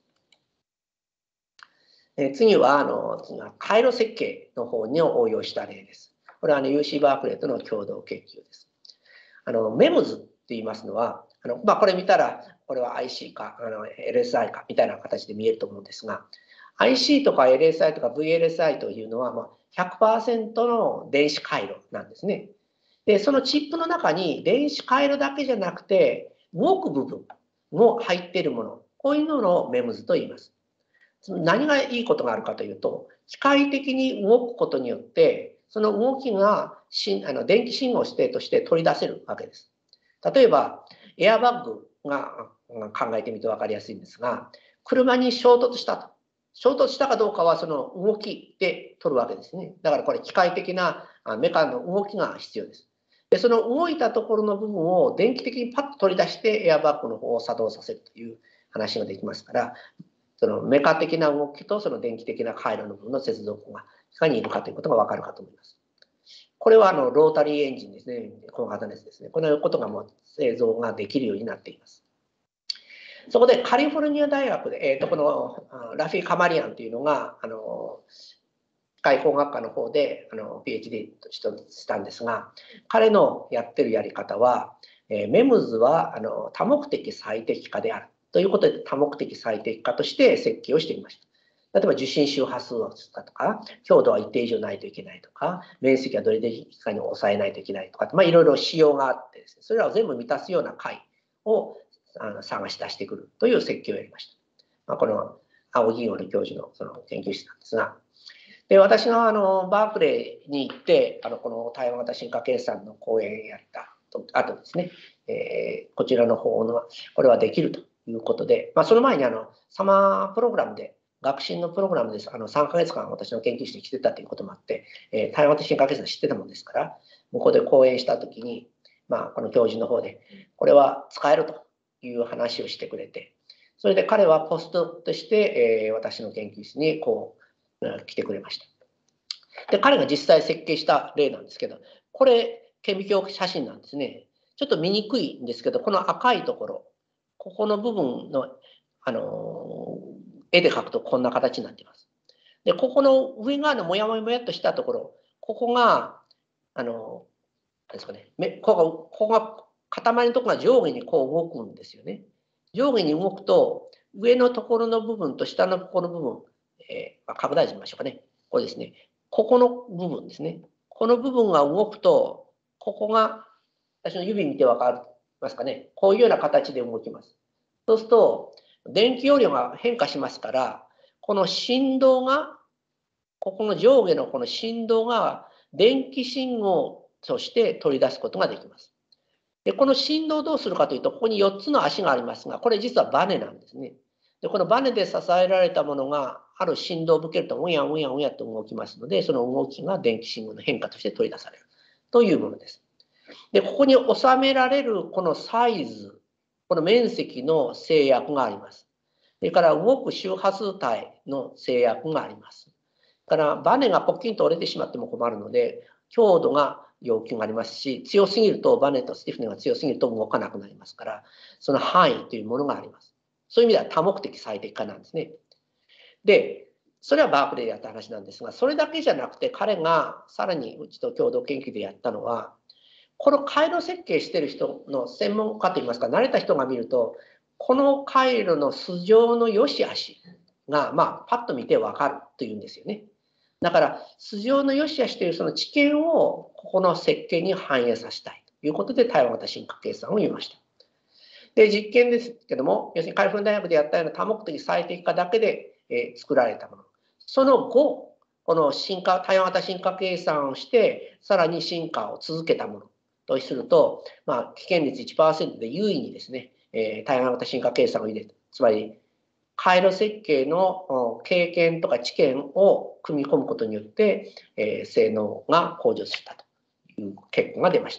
えー、次はあの次は回路設計の方に応用した例です。これはあの ユーシー バークレーとの共同研究です。あのメムズって言いますのは、あのまあ、これ見たらこれは アイシー かあの エルエスアイ かみたいな形で見えると思うんですが、アイシー とか エルエスアイ とか ブイエルエスアイ というのは、まあ、ひゃくパーセント の電子回路なんですね。で、そのチップの中に電子回路だけじゃなくて、動く部分も入っているもの、こういうのをメムズと言います。何がいいことがあるかというと、機械的に動くことによって、その動きがしあの電気信号指定として取り出せるわけです。例えば、エアバッグが考えてみると分かりやすいんですが、車に衝突したと。衝突したかどうかはその動きで取るわけですね。だからこれ機械的なメカの動きが必要です。で、その動いたところの部分を電気的にパッと取り出してエアバッグの方を作動させるという話ができますから、そのメカ的な動きとその電気的な回路の部分の接続がいかにいるかということが分かるかと思います。これはあのロータリーエンジンですね。この型ですですね。このことがもう製造ができるようになっています。そこでカリフォルニア大学で、えー、とこのラフィ・カマリアンというのがあの機械工学科の方であの ピーエイチディー としたんですが、彼のやってるやり方は、えー、メムズはあの多目的最適化であるということで多目的最適化として設計をしていました。例えば受信周波数をつったとか、強度は一定以上ないといけないとか、面積はどれだけに抑えないといけないとか、まあ、いろいろ仕様があってですね、それらを全部満たすような解をあの探し出してくるという設計をやりました。まあ、この青木織教授のその研究室なんですが、で私があのバークレーに行ってあのこの対話型進化計算の講演やったあとですね、えー、こちらの方のこれはできるということで、まあ、その前にあのサマープログラムで学習のプログラムですあのさんかげつかん私の研究室に来てたということもあって、えー、対話型進化計算知ってたもんですから向こうで講演した時に、まあ、この教授の方でこれは使えるという話をしてくれて、それで彼はポストとして、えー、私の研究室にこう来てくれました。で彼が実際設計した例なんですけど、これ顕微鏡写真なんですね。ちょっと見にくいんですけど、この赤いところ、ここの部分の、あの絵で描くとこんな形になっています。でここの上側のもやもやもやっとしたところ、ここがあのですかね、ここがここが塊のところが上下にこう動くんですよね。 上下に動くと、上のところの部分と下のところの部分、えー、拡大してみましょうかね。これですね。ここの部分ですね。この部分が動くと、ここが、私の指見てわかりますかね。こういうような形で動きます。そうすると、電気容量が変化しますから、この振動が、ここの上下のこの振動が電気信号として取り出すことができます。で、この振動をどうするかというと、ここによっつの足がありますが、これ実はバネなんですね。で、このバネで支えられたものが、ある振動を受けると、うやうやうやと動きますので、その動きが電気信号の変化として取り出されるというものです。で、ここに収められるこのサイズ、この面積の制約があります。それから動く周波数帯の制約があります。それからバネがポッキンと折れてしまっても困るので、強度が要求がありますし、強すぎるとバネとスティフネが強すぎると動かなくなりますから、その範囲というものがあります。そういう意味では多目的最適化なんですね。で、それはバークレーでやった話なんですが、それだけじゃなくて彼がさらにうちと共同研究でやったのは、この回路設計している人の専門家といいますか、慣れた人が見ると、この回路の素性の良し悪しが、まあ、パッと見てわかるというんですよね。だから、素性の良し悪しというその知見をここの設計に反映させたいということで、対話型進化計算を言いました。で、実験ですけども、要するにカリフォルニア大学でやったような多目的最適化だけで、えー、作られたもの。その後、この進化、対話型進化計算をして、さらに進化を続けたものとすると、まあ、危険率 いちパーセント で優位にですね、えー、対話型進化計算を入れる。つまり、回路設計の経験とか知見を組み込むことによって、えー、性能が向上したという結果が出ました。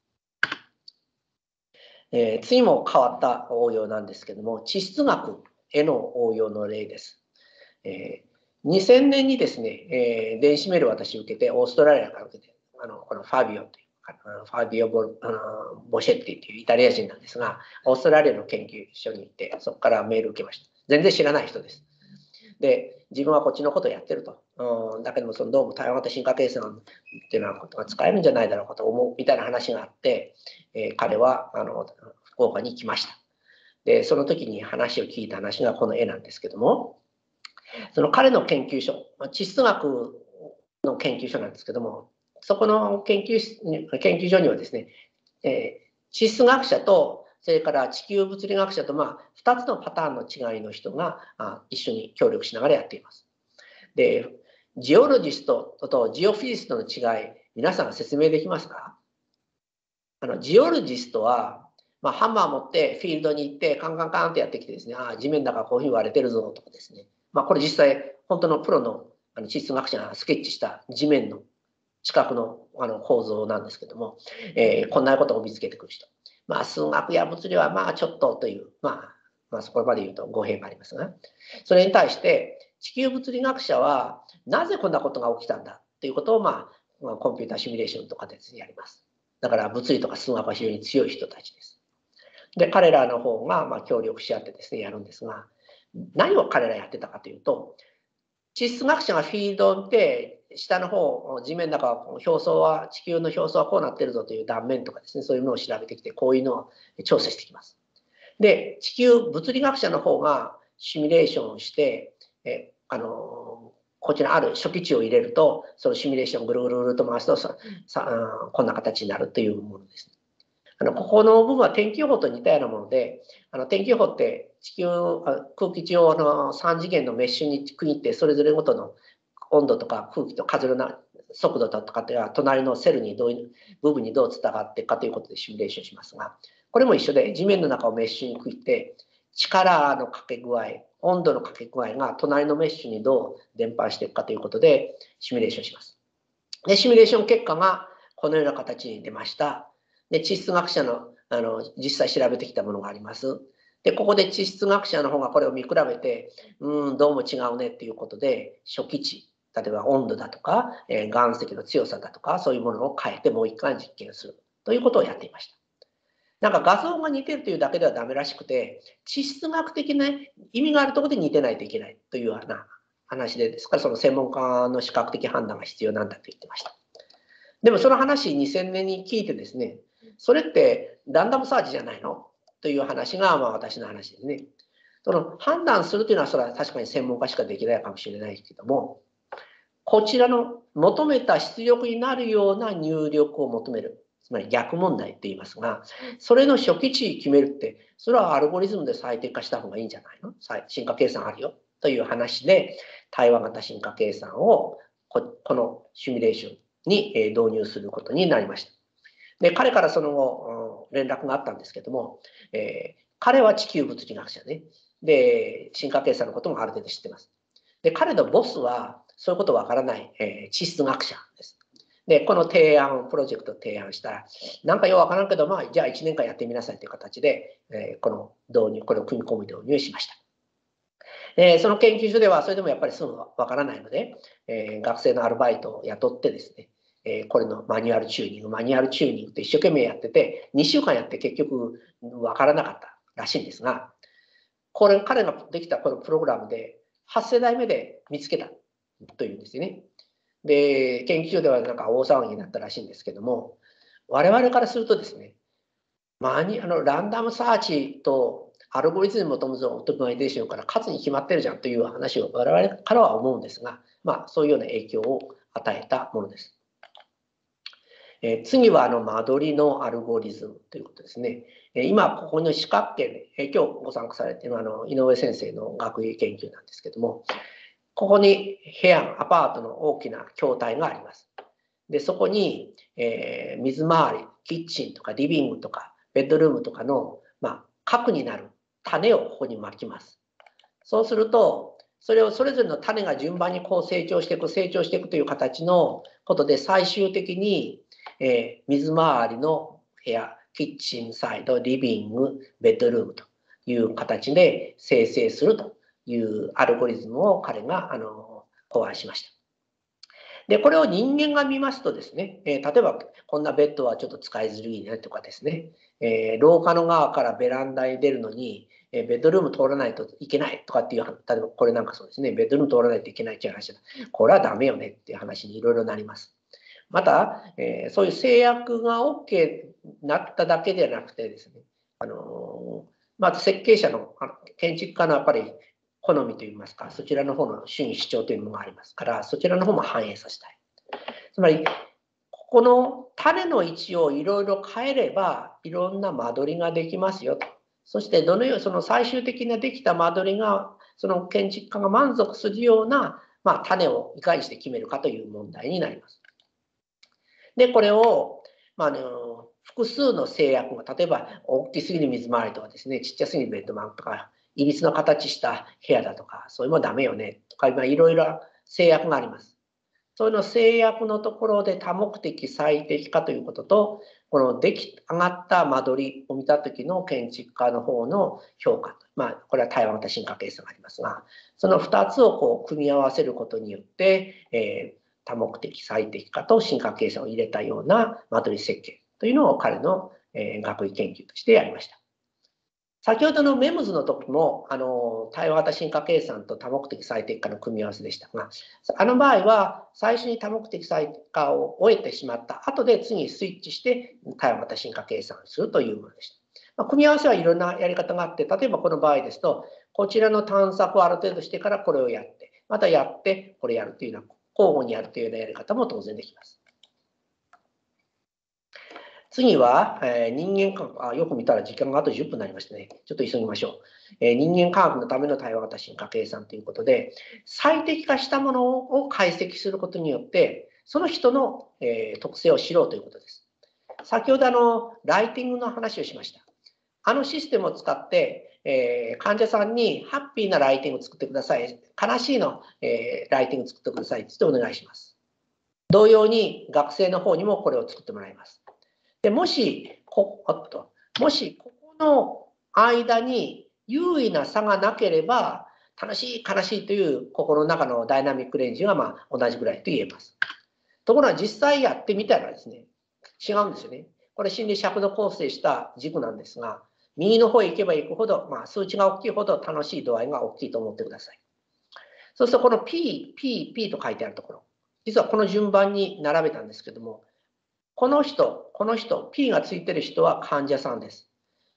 えー、次も変わった応用なんですけども、地質学への応用の例です。えー、にせんねんにですね、えー、電子メールを私受けて、オーストラリアから受けて、あのこのファビオという、ファビオボ・ボシェッティというイタリア人なんですが、オーストラリアの研究所に行って、そこからメールを受けました。全然知らない人です。で、自分はこっちのことをやってると。うん、だけども、そのどうも対話型進化計算っていうようなことが使えるんじゃないだろうかと思うみたいな話があって、えー、彼はあの福岡に来ました。で、その時に話を聞いた話がこの絵なんですけども、その彼の研究所、地質学の研究所なんですけども、そこの研究研究所にはですね、えー、地質学者とそれから地球物理学者と、まあ、ふたつのパターンの違いの人があ一緒に協力しながらやっています。で、ジオロジストとジオフィジストの違い、皆さん説明できますか？あのジオロジストは、まあ、ハンマー持ってフィールドに行ってカンカンカンってやってきてですね、ああ、地面だからこういうふうに割れてるぞとかですね、まあ、これ実際、本当のプロのあの地質学者がスケッチした地面の近くのあの構造なんですけども、えー、こんなことを見つけてくる人。まあ、数学や物理はまあちょっとという、まあ、まあ、そこまで言うと語弊がありますが、それに対して地球物理学者はなぜこんなことが起きたんだということを、まあ、コンピューターシミュレーションとかでやります。だから物理とか数学は非常に強い人たちです。で、彼らの方がまあ協力し合ってですね、やるんですが、何を彼らやってたかというと、地質学者がフィールドを見て、下の方、地面の中は表層は、地球の表層はこうなってるぞという断面とかですね、そういうのを調べてきて、こういうのを調査してきます。で、地球物理学者の方がシミュレーションをして、えあのこちらある初期値を入れると、そのシミュレーションをぐるぐるぐると回すとささこんな形になるというものです。あのここの部分は天気予報と似たようなもので、あの天気予報って地球空気中をのさん次元のメッシュに区切って、それぞれごとの温度とか空気と風のな速度とかっていうのは隣のセルにどういう部分にどう伝わっていくかということでシミュレーションしますが、これも一緒で地面の中をメッシュに区切って力のかけ具合、温度のかけ具合が隣のメッシュにどう伝播していくかということでシミュレーションします。で、シミュレーション結果がこのような形に出ました。で、地質学者の、あの実際調べてきたものがあります。で、ここで地質学者の方がこれを見比べて、うん、どうも違うねっていうことで、初期値、例えば温度だとか、えー、岩石の強さだとか、そういうものを変えてもう一回実験するということをやっていました。なんか画像が似てるというだけではダメらしくて、地質学的な意味があるところで似てないといけないというような話で、ですからその専門家の視覚的判断が必要なんだと言ってました。でもその話にせんねんに聞いてですね、それってランダムサーチじゃないの？ という話がまあ私の話ですね。その判断するというのはそれは確かに専門家しかできないかもしれないけども、こちらの求めた出力になるような入力を求める。つまり逆問題って言いますが、それの初期値決めるって、それはアルゴリズムで最適化した方がいいんじゃないの？進化計算あるよという話で、対話型進化計算をこのシミュレーションに導入することになりました。で、彼からその後、連絡があったんですけども、えー、彼は地球物理学者ね。で、進化計算のこともある程度知ってます。で、彼のボスは、そういうことわからない、えー、地質学者です。で、この提案、プロジェクトを提案したら、なんかよくわからんけど、まあ、じゃあいちねんかんやってみなさいという形で、えー、この導入、これを組み込み導入しました。えー、その研究所では、それでもやっぱりすぐわからないので、えー、学生のアルバイトを雇ってですね、えー、これのマニュアルチューニング、マニュアルチューニングって一生懸命やってて、にしゅうかんやって結局わからなかったらしいんですが、これ、彼ができたこのプログラムで、はち世代目で見つけたというんですよね。で、研究所ではなんか大騒ぎになったらしいんですけども、我々からするとですね、マニあのランダムサーチとアルゴリズムに基づくオートマイゼーションから数に決まってるじゃんという話を我々からは思うんですが、まあ、そういうような影響を与えたものです。えー、次はあの間取りのアルゴリズムということですね。えー、今ここの四角形で、えー、今日ご参加されているあの井上先生の学位研究なんですけども、ここに部屋、アパートの大きな筐体があります。で、そこに、えー、水回り、キッチンとかリビングとかベッドルームとかの、まあ、核になる種をここにまきます。そうすると、それをそれぞれの種が順番にこう成長していく、成長していくという形のことで、最終的に、えー、水回りの部屋、キッチンサイド、リビング、ベッドルームという形で生成するというアルゴリズムを彼があの考案しました。で、これを人間が見ますとですね、えー、例えばこんなベッドはちょっと使いづらいねとかですね、えー、廊下の側からベランダに出るのに、えー、ベッドルーム通らないといけないとかっていう、例えばこれなんかそうですね、ベッドルーム通らないといけないっていう話だ。これはダメよねっていう話にいろいろなります。また、えー、そういう制約が OK になっただけではなくてですね、あのー、まず設計者の、あの建築家のやっぱり好みといいますか、そちらの方の主義主張というのがありますから、そちらの方も反映させたい。つまり、ここの種の位置をいろいろ変えれば、いろんな間取りができますよと。そして、どのようにその最終的なできた間取りが、その建築家が満足するような、まあ、種をいかにして決めるかという問題になります。で、これを、まあ、あの複数の制約が、例えば大きすぎる水回りとかですね、ちっちゃすぎるベッドマンとか、いびつの形した部屋だとか、そういうのもダメよねとか、いろいろ制約があります。そういうの制約のところで多目的最適化ということと、この出来上がった間取りを見た時の建築家の方の評価、まあ、これは対話型進化計算がありますが、そのふたつをこう組み合わせることによって、えー多目的最適化と進化計算を入れたような間取り設計というのを彼の学位研究としてやりました。先ほどのメムズの時もあの対話型進化計算と多目的最適化の組み合わせでしたが、あの場合は最初に多目的最適化を終えてしまった後で次にスイッチして対話型進化計算をするというものでした。まあ、組み合わせはいろんなやり方があって、例えばこの場合ですと、こちらの探索をある程度してからこれをやって、またやってこれやるというような交互にやるというようなやり方も当然できます。次は、えー、人間科学あ、よく見たら時間があとじゅっぷんになりましたね。ちょっと急ぎましょう。えー、人間科学のための対話型進化計算ということで、最適化したものを解析することによって、その人の、えー、特性を知ろうということです。先ほどあの、ライティングの話をしました。あのシステムを使って、えー、患者さんにハッピーなライティングを作ってください。悲しいの、えー、ライティングを作ってくださいってお願いします。同様に学生の方にもこれを作ってもらいます。でもしこ、おっと、もしここの間に優位な差がなければ、楽しい、悲しいという心の中のダイナミックレンジがまあ同じぐらいと言えます。ところが実際やってみたらですね、違うんですよね。これ心理尺度構成した軸なんですが、右の方へ行けば行くほど、まあ、数値が大きいほど楽しい度合いが大きいと思ってください。そうするとこの P、P、P と書いてあるところ、実はこの順番に並べたんですけども、この人、この人、P がついてる人は患者さんです。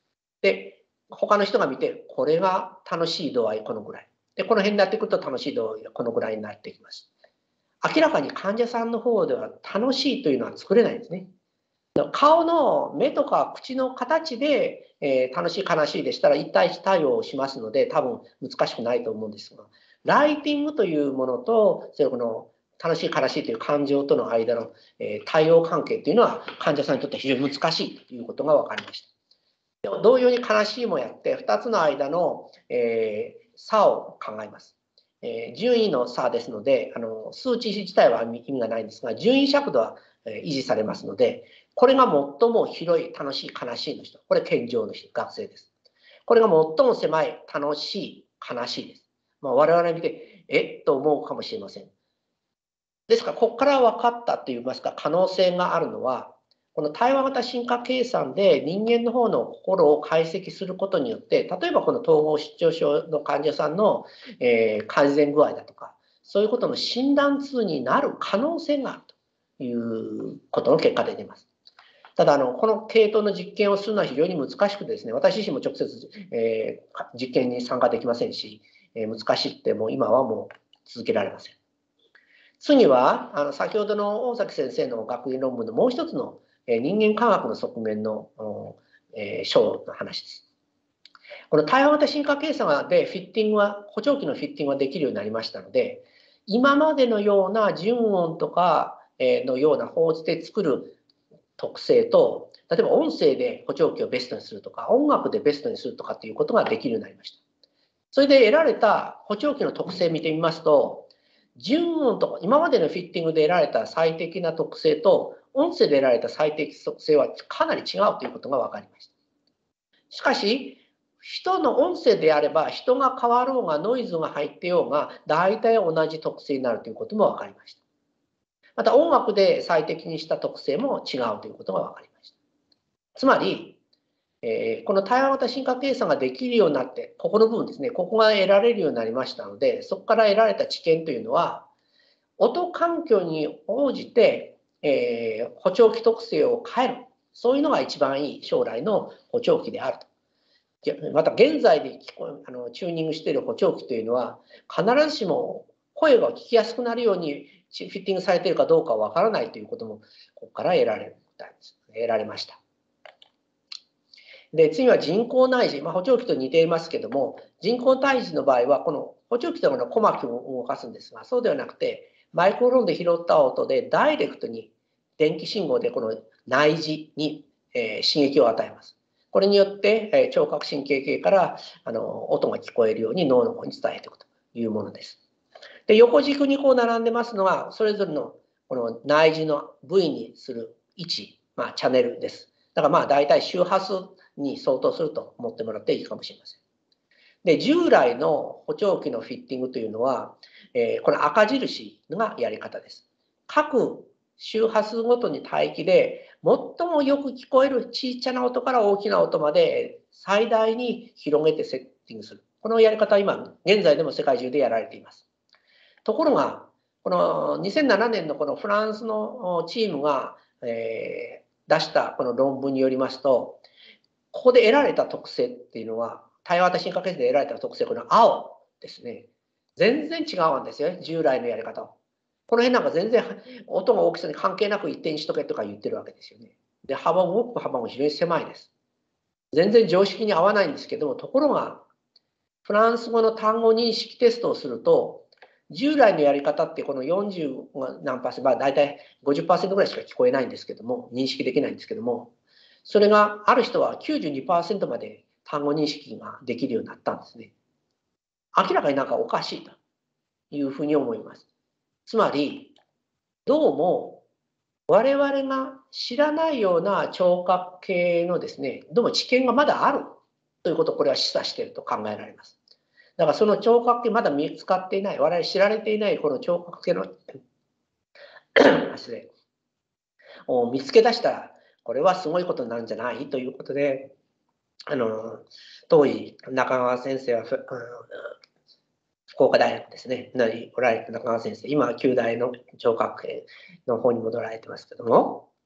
で、他の人が見て、これが楽しい度合いこのぐらい。で、この辺になってくると楽しい度合いがこのぐらいになってきます。明らかに患者さんの方では楽しいというのは作れないんですね。顔の目とか口の形で、えー、楽しい悲しいでしたら一対一対応しますので多分難しくないと思うんですが、ライティングというものとそれこの楽しい悲しいという感情との間の、えー、対応関係というのは患者さんにとって非常に難しいということが分かりました。でも同様に悲しいもやってふたつの間の、えー、差を考えます。えー、順位の差ですので、あの数値自体は意味がないんですが、順位尺度は維持されますので、これが最も広い楽しい悲しいの人、これ健常の人、学生です。これが最も狭い楽しい悲しいです。まあ、我々見てえっと思うかもしれません。ですからここから分かったといいますか可能性があるのは、この対話型進化計算で人間の方の心を解析することによって、例えばこの統合失調症の患者さんの、えー、改善具合だとか、そういうことの診断ツールになる可能性があるということの結果で出ます。ただあの、この系統の実験をするのは非常に難しくてですね、私自身も直接、えー、実験に参加できませんし、えー、難しくても今はもう続けられません。次は、あの先ほどの大崎先生の学位論文のもう一つの、えー、人間科学の側面の、えー、章の話です。この対話型進化計算でフィッティングは、補聴器のフィッティングができるようになりましたので、今までのような純音とかのような法律で作る特性と、例えば音声で補聴器をベストにするとか、音楽でベストにするとかっていうことができるようになりました。それで得られた補聴器の特性を見てみますと、純音とか今までのフィッティングで得られた最適な特性と、音声で得られた最適特性はかなり違うということが分かりました。しかし、人の音声であれば、人が変わろうがノイズが入ってようが、大体同じ特性になるということも分かりました。また音楽で最適にした特性も違うということが分かりました。つまり、えー、この対話型進化計算ができるようになって、ここの部分ですね、ここが得られるようになりましたので、そこから得られた知見というのは、音環境に応じて、えー、補聴器特性を変える。そういうのが一番いい将来の補聴器であると。また現在で聞こあのチューニングしている補聴器というのは、必ずしも声が聞きやすくなるようにフィッティングされているかどうかは分からないということも、ここから得られる得られました。で、次は人工内耳。まあ、補聴器と似ていますけども、人工内耳の場合は、この補聴器というのは鼓膜を動かすんですが、そうではなくて、マイクロフォンで拾った音でダイレクトに電気信号でこの内耳に、えー、刺激を与えます。これによって、えー、聴覚神経系からあの音が聞こえるように脳の方に伝えていくというものです。で、横軸にこう並んでますのは、それぞれのこの内耳の部位にする位置、まあ、チャンネルです。だからまあ大体周波数に相当すると思ってもらっていいかもしれません。で、従来の補聴器のフィッティングというのは、えー、この赤印がやり方です。各周波数ごとに帯域で最もよく聞こえる小さな音から大きな音まで最大に広げてセッティングする。このやり方は今、現在でも世界中でやられています。ところが、このにせんななねんのこのフランスのチームが、えー、出したこの論文によりますと、ここで得られた特性っていうのは、対話型進化計算で得られた特性、この青ですね。全然違うんですよね、従来のやり方。この辺なんか全然音が大きさに関係なく一定にしとけとか言ってるわけですよね。で、幅も動く幅も非常に狭いです。全然常識に合わないんですけども、ところが、フランス語の単語認識テストをすると、従来のやり方ってこのよんじゅう何パーセント、まあ大体 ごじゅっパーセント ぐらいしか聞こえないんですけども、認識できないんですけども、それがある人は きゅうじゅうにパーセント まで単語認識ができるようになったんですね。明らかになんかおかしいというふうに思います。つまり、どうも我々が知らないような聴覚系のですね、どうも知見がまだあるということをこれは示唆していると考えられます。だからその聴覚系まだ見つかっていない、我々知られていないこの聴覚系の失礼を見つけ出したら、これはすごいことになるんじゃないということで、あの当時中川先生は福岡大学ですねにおられた中川先生、今は旧大の聴覚系の方に戻られてますけども、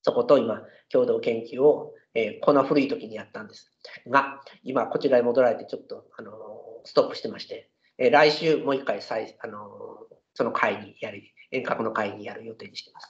そこと今、共同研究を、えー、こんな古い時にやったんですが、今、こちらに戻られて、ちょっと、あのー、ストップしてまして、えー、来週もう一回再、あのー、その会にやり、遠隔の会にやる予定にしています。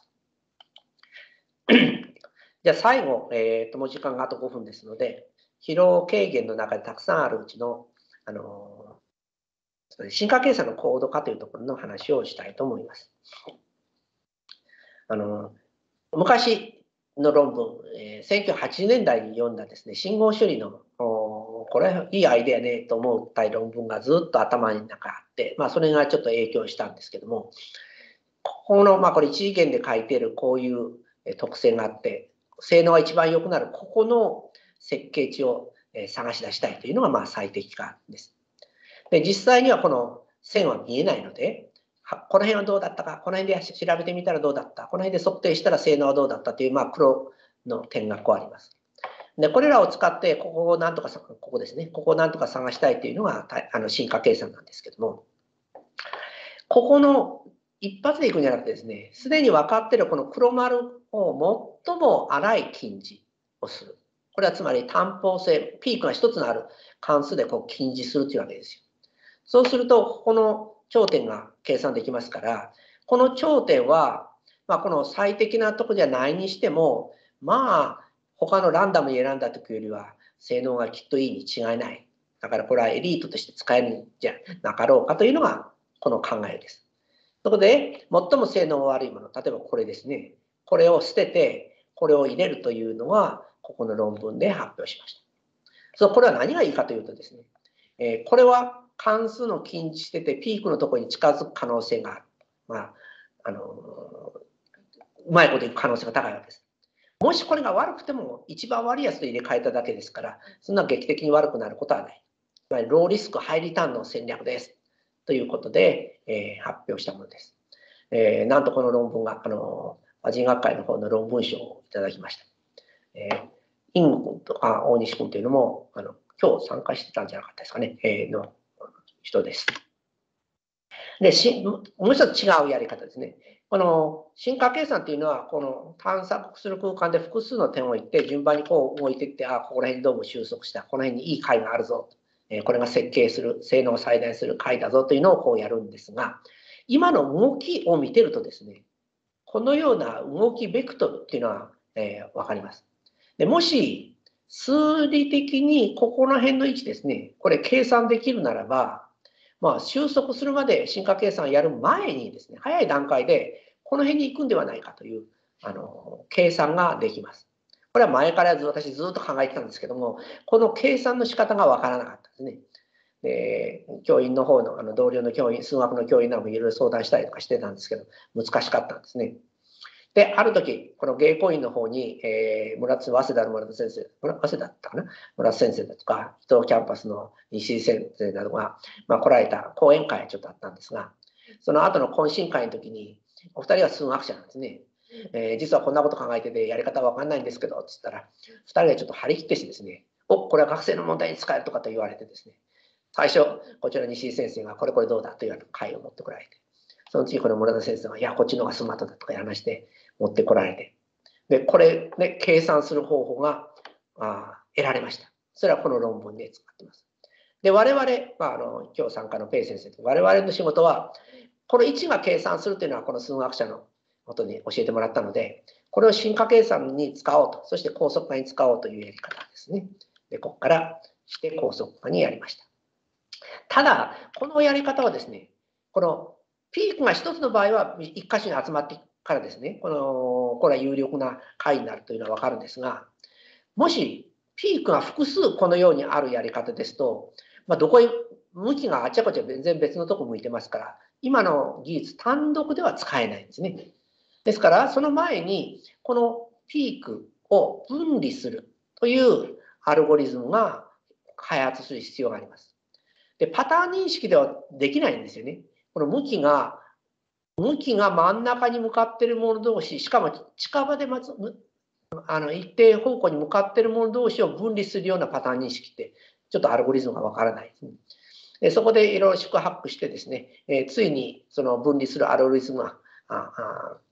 じゃあ最後、えーと、もう時間があとごふんですので、疲労軽減の中でたくさんあるうちの、あのー、進化計算の高度化というところの話をしたいと思います。あのー、昔の論文、えー、せんきゅうひゃくはちじゅうねんだいに読んだですね、信号処理の、これいいアイデアねと思った論文がずっと頭の中あって、まあ、それがちょっと影響したんですけども、ここの、まあ、これ一次元で書いているこういう特性があって、性能が一番良くなるここの設計値を探し出したいというのがまあ最適化です。で、実際にはこの線は見えないので、この辺はどうだったか、この辺で調べてみたらどうだった、この辺で測定したら性能はどうだったという、まあ、黒の点がこうあります。で、これらを使って、ここをなんとか、ここですね、ここをなんとか探したいというのがあの進化計算なんですけども、ここの一発でいくんじゃなくてですね、すでに分かっているこの黒丸を最も粗い近似をする。これはつまり単方性、ピークが一つのある関数でこう近似するというわけですよ。そうすると、ここの頂点が計算できますから、この頂点は、まあ、この最適なところじゃないにしても、まあ、他のランダムに選んだ時よりは性能がきっといいに違いない。だからこれはエリートとして使えるんじゃなかろうかというのがこの考えです。そこで、最も性能悪いもの、例えばこれですね。これを捨てて、これを入れるというのは、ここの論文で発表しました。そう、これは何がいいかというとですね、えー、これは関数の近似してて、ピークのところに近づく可能性がある。まあ、あのー、うまいこといく可能性が高いわけです。もしこれが悪くても、一番悪いやつと入れ替えただけですから、そんな劇的に悪くなることはない。つまり、ローリスク、ハイリターンの戦略です。ということで、えー、発表したものです。えー、なんとこの論文が、あの、和人学会の方の論文賞をいただきました。えー、イン君とか大西君というのも、あの、今日参加してたんじゃなかったですかね、えー、の人です。で、し、もう一つ違うやり方ですね。この進化計算というのは、この探索する空間で複数の点を言って、順番にこう動いていって、あ、ここら辺にどうも収束した、この辺にいい解があるぞ、えこれが設計する、性能を最大する解だぞというのをこうやるんですが、今の動きを見てるとですね、このような動きベクトルっていうのは、えー、分かります。でもし、数理的にここら辺の位置ですね、これ計算できるならば、まあ、収束するまで進化計算をやる前にですね、早い段階でこの辺に行くんではないかというあの計算ができます。これは前からず私ずっと考えてたんですけども、この計算の仕方がわからなかったですね。で、教員の方のあの同僚の教員、数学の教員などもいろいろ相談したりとかしてたんですけど、難しかったんですね。で、ある時、この芸工院の方に、えー、村津、早稲田の村田先生、早稲田だったかな村津先生だとか、伊藤キャンパスの西井先生などが、まあ、来られた講演会がちょっとあったんですが、その後の懇親会の時に、お二人は数学者なんですね。えー、実はこんなこと考えてて、やり方わかんないんですけど、つったら、二人がちょっと張り切ってしてですね、お、これは学生の問題に使えるとかと言われてですね、最初、こちら西井先生がこれこれどうだという会を持ってこられて、その次、この村田先生が、いや、こっちの方がスマートだとか話して持ってこられて、で、これで計算する方法があ得られました。それはこの論文で使っています。で、我々、まあ、あの今日参加のペイ先生と、我々の仕事は、この位置が計算するというのは、この数学者のことに教えてもらったので、これを進化計算に使おうと、そして高速化に使おうというやり方ですね。で、ここからして高速化にやりました。ただ、このやり方はですね、このピークが一つの場合は一箇所に集まってからですね、このこれは有力な解になるというのは分かるんですが、もしピークが複数このようにあるやり方ですと、まあ、どこへ向きがあちゃこちゃ全然別のとこ向いてますから、今の技術単独では使えないんですね。ですから、その前にこのピークを分離するというアルゴリズムが開発する必要があります。で、パターン認識ではできないんですよね。この向きが、向きが真ん中に向かっているもの同士、しかも近場でまず、あの一定方向に向かっているもの同士を分離するようなパターン認識って、ちょっとアルゴリズムがわからないですね。でそこでいろいろ宿泊してですね、えー、ついにその分離するアルゴリズムがああ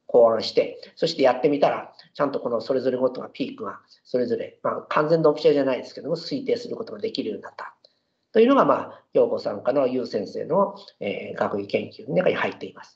考案して、そしてやってみたら、ちゃんとこのそれぞれごとがピークがそれぞれ、まあ、完全ドンピシャじゃないですけども、推定することができるようになった。というのが、まあ、陽子参加のユウ先生の、えー、学位研究の中に入っています。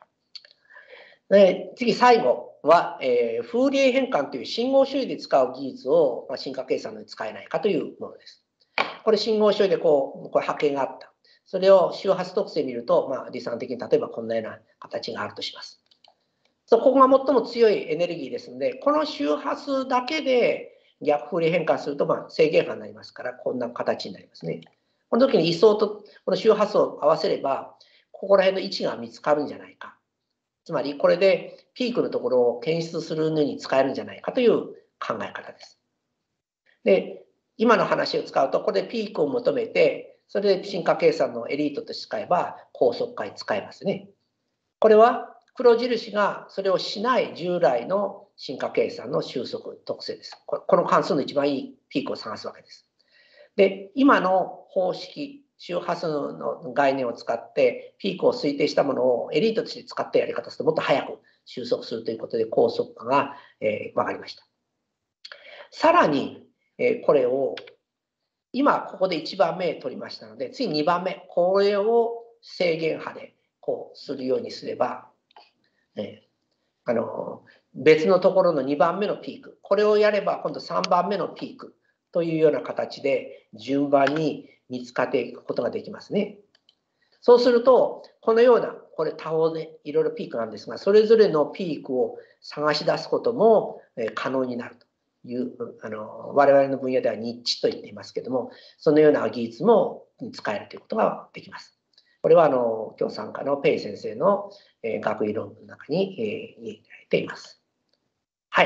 で次、最後は、えー、フーリエ変換という信号処理で使う技術を、まあ、進化計算に使えないかというものです。これ、信号処理でこう、これ波形があった。それを周波数特性見ると、まあ、理算的に例えばこんなような形があるとします。そこが最も強いエネルギーですので、この周波数だけで逆フーリエ変換すると、まあ、制限波になりますから、こんな形になりますね。この時に位相とこの周波数を合わせれば、ここら辺の位置が見つかるんじゃないか。つまり、これでピークのところを検出するのに使えるんじゃないかという考え方です。で、今の話を使うと、これでピークを求めて、それで進化計算のエリートとして使えば、高速化に使えますね。これは黒印がそれをしない従来の進化計算の収束特性です。この関数の一番いいピークを探すわけです。で、今の方式、周波数の概念を使ってピークを推定したものをエリートとして使ったやり方をするともっと早く収束するということで高速化が、えー、分かりました。さらに、えー、これを今ここでいちばんめ取りましたので、次にばんめ、これを制限波でこうするようにすれば、えー、あの別のところのにばんめのピーク、これをやれば今度さんばんめのピークというような形で順番に見つかっていくことができますね。そうすると、このような、これ多方でいろいろピークなんですが、それぞれのピークを探し出すことも可能になるという、あの我々の分野ではニッチと言っていますけども、そのような技術も使えるということができます。これはあの今日参加のペイ先生の学位論文の中に入れられています。はい、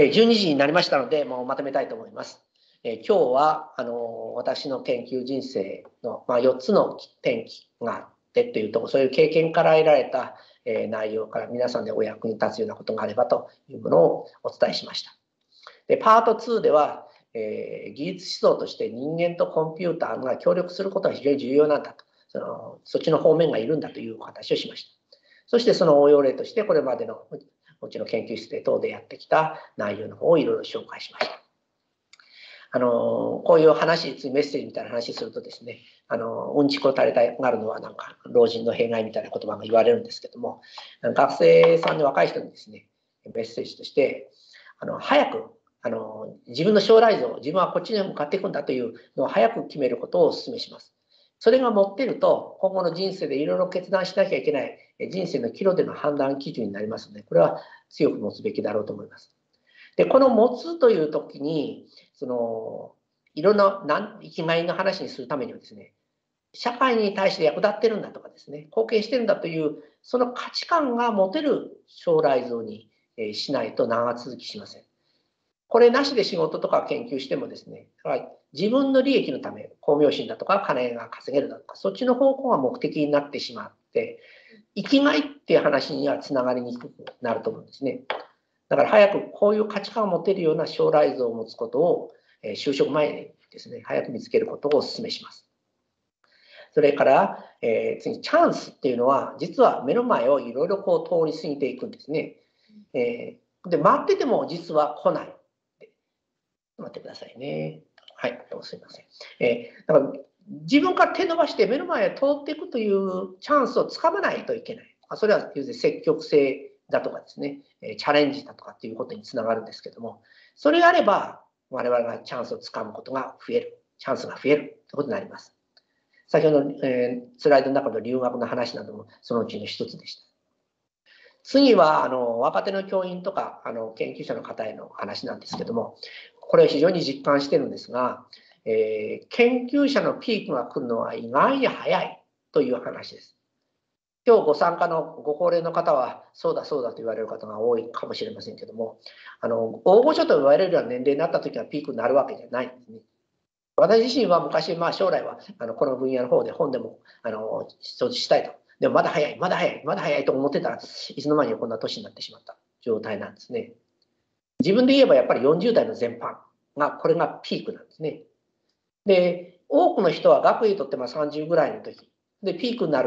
じゅうにじになりましたので、もうまとめたいと思います。今日はあの私の研究人生の、まあ、よっつの転機があってというところ、そういう経験から得られた内容から皆さんでお役に立つようなことがあればというものをお伝えしました。でパートツーでは、えー、技術思想として人間とコンピューターが協力することが非常に重要なんだと、そのそっちの方面がいるんだというお話をしました。そしてその応用例としてこれまでのうちの研究室で等でやってきた内容の方をいろいろ紹介しました。あのこういう話、メッセージみたいな話するとですね、あのうんちくを垂れたがるのはなんか老人の弊害みたいな言葉が言われるんですけども、学生さんの若い人にですね、メッセージとしてあの早くあの自分の将来像、自分はこっちに向かっていくんだというのを早く決めることをお勧めします。それが持っていると今後の人生でいろいろ決断しなきゃいけない人生の岐路での判断基準になりますので、これは強く持つべきだろうと思います。でこの持つという時にそのいろんな生きがいの話にするためにはですね、社会に対して役立ってるんだとかですね、貢献してるんだというその価値観が持てる将来像にしないと長続きしません。これなしで仕事とか研究してもですね、自分の利益のため、功名心だとか金が稼げるだとか、そっちの方向が目的になってしまって、生きがいっていう話にはつながりにくくなると思うんですね。だから早くこういう価値観を持てるような将来像を持つことを、えー、就職前にですね、早く見つけることをお勧めします。それから、えー、次、チャンスっていうのは、実は目の前をいろいろこう通り過ぎていくんですね。えー、で、待ってても実は来ない。待ってくださいね。はい、どうもすみません。えー、だから自分から手伸ばして目の前を通っていくというチャンスをつかまないといけない。それは積極性だとかですね、チャレンジだとかっていうことにつながるんですけども、それがあれば我々がチャンスをつかむことが増える、チャンスが増えるということになります。先ほどの、えー、スライドの中の留学の話などもそのうちの一つでした。次はあの若手の教員とかあの研究者の方への話なんですけども、これを非常に実感してるんですが、えー、研究者のピークが来るのは意外に早いという話です。今日ご参加のご高齢の方はそうだそうだと言われる方が多いかもしれませんけども、あの大御所と言われるような年齢になった時はピークになるわけじゃないんですね。私自身は昔、まあ、将来はあのこの分野の方で本でもあの掃除したいと。でもまだ早い、まだ早い、まだ早いと思ってたらいつの間にこんな年になってしまった状態なんですね。自分で言えばやっぱりよんじゅう代の全般がこれがピークなんですね。で、多くの人は学位取ってまあさんじゅうぐらいの時でピークになる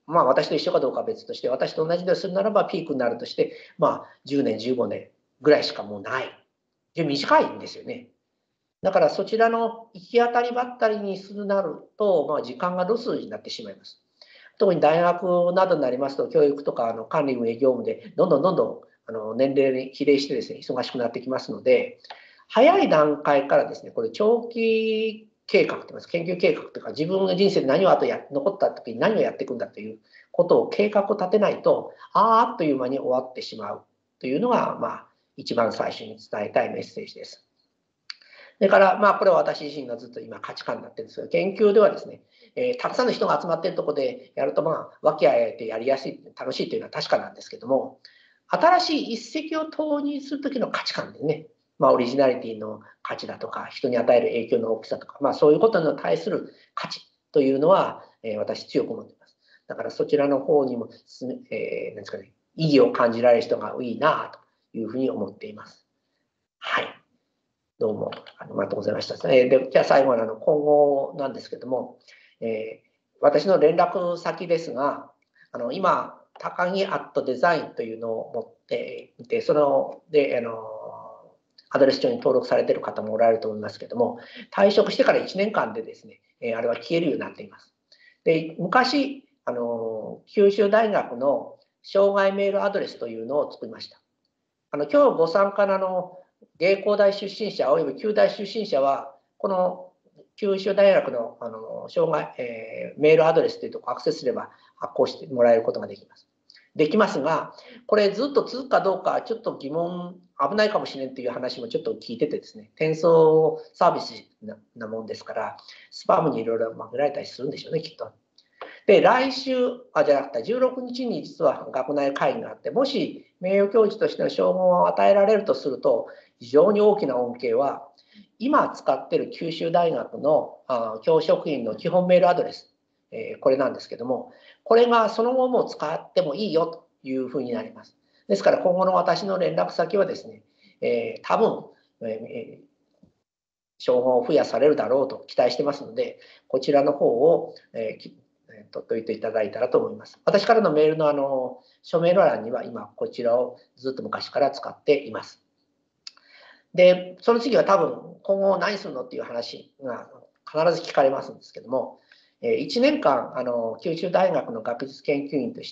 まあ私と一緒かどうかは別として、私と同じでするならばピークになるとして、まあじゅうねん、じゅうごねんぐらいしかもうない。で、短いんですよね。だからそちらの行き当たりばったりにするなると、まあ、時間がロスになってしまいます。特に大学などになりますと、教育とかあの管理運営業務でどんどんどんどんあの年齢に比例してですね、忙しくなってきますので、早い段階からですね、これ長期計画と言います、研究計画というか、自分の人生で何をあとや残った時に何をやっていくんだということを計画を立てないと、ああっという間に終わってしまうというのが、まあ、一番最初に伝えたいメッセージです。それから、まあ、これは私自身がずっと今価値観になってるんですが、研究ではですね、えー、たくさんの人が集まっているところでやると、まあ、和気あいあいとやりやすい、楽しいというのは確かなんですけども、新しい一石を投入するときの価値観ですね、まあ、オリジナリティの価値だとか、人に与える影響の大きさとか、まあ、そういうことに対する価値というのは、えー、私強く思っています。だからそちらの方にも、えー、なんですかね、意義を感じられる人がいいなというふうに思っています。はい。どうもありがとうございました。えー、でじゃあ最後にあの今後なんですけども、えー、私の連絡先ですが、あの今、高木アットデザインというのを持っていて、そのであのアドレス帳に登録されている方もおられると思いますけども、退職してからいちねんかんでですね、あれは消えるようになっています。で昔あの、九州大学の障害メールアドレスというのを作りました。あの今日ご参加のあの芸工大出身者および九大出身者は、この九州大学のあの障害、えー、メールアドレスというところをアクセスすれば発行してもらえることができます。できますが、これずっと続くかどうかちょっと疑問、危ないかもしれんという話もちょっと聞いててですね、転送サービス な, なもんですから、スパムにいろいろ紛れられたりするんでしょうね、きっと。で、来週、あ、じゃなくてじゅうろくにちに実は学内会議があって、もし名誉教授としての称号を与えられるとすると、非常に大きな恩恵は、今使っている九州大学のあ教職員の基本メールアドレス、えー、これなんですけども、これがその後も使ってもいいよというふうになります。ですから今後の私の連絡先はですね、えー、多分、えー称号を付与されるだろうと期待してますので、こちらの方を、えー、取っておいていただいたらと思います。私からのメールのあの署名欄には今こちらをずっと昔から使っています。で、その次は多分今後何するのっていう話が必ず聞かれますんですけども、いちねんかんあの九州大学の学術研究員として、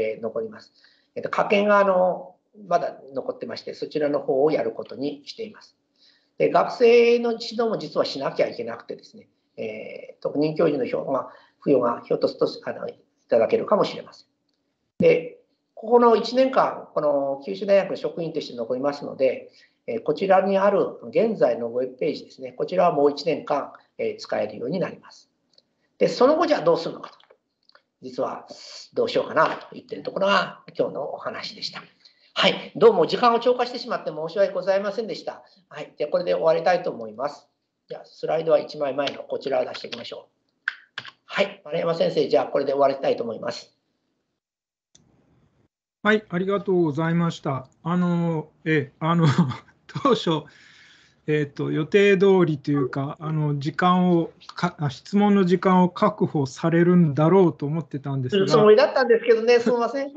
えー、残ります。えっと、科研があのまだ残ってまして、そちらの方をやることにしています。で、学生の指導も実はしなきゃいけなくてですね、えー、特任教授の票が付与がひょっとするとあのいただけるかもしれません。で、ここのいちねんかん、この九州大学の職員として残りますので、こちらにある現在のウェブページですね、こちらはもういちねんかん使えるようになります。で、その後じゃあどうするのかと。実はどうしようかなと言っているところが今日のお話でした。はい、どうも時間を超過してしまって申し訳ございませんでした。はい、じゃあこれで終わりたいと思います。じゃあスライドはいちまいまえのこちらを出していきましょう。はい、丸山先生、じゃあこれで終わりたいと思います。 はい、ありがとうございました。あの、え、あの当初、えーと、予定通りというか、あの時間をか、質問の時間を確保されるんだろうと思ってたんですが、 つもりだったんですけどね、すみません。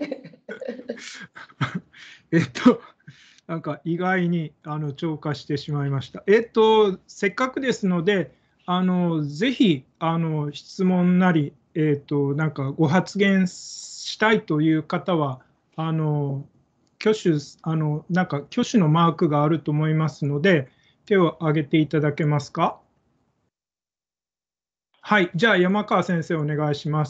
えっと、なんか意外にあの超過してしまいました。えっと、せっかくですので、あのぜひあの質問なり、えっと、なんかご発言したいという方は、あの挙手あのなんか挙手のマークがあると思いますので、手を挙げていただけますか。はい、じゃあ山川先生お願いします。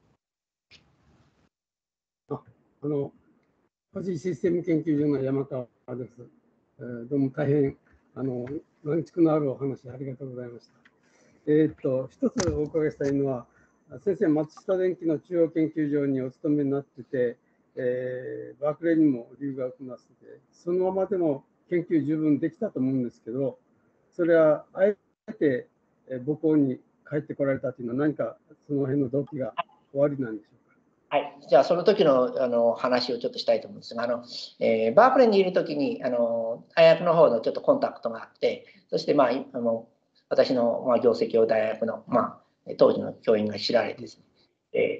ああのファジーシステム研究所の山川です。えー、どうも大変あの軟蓄のあるお話ありがとうございました。えー、っと一つお伺いしたいのは、先生、松下電器の中央研究所にお勤めになってて、えー、バークレーにも留学なさってて、そのままでも研究十分できたと思うんですけど、それはあえて母校に帰ってこられたというのは、何かその辺の動機がおありなんでしょうか。 はい、じゃあその時のあの話をちょっとしたいと思うんですが、あの、えー、バークレーにいる時にあの大学の方のちょっとコンタクトがあって、そして、まあ、あの私の、まあ、業績を大学の、まあ、当時の教員が知られてですね、えー、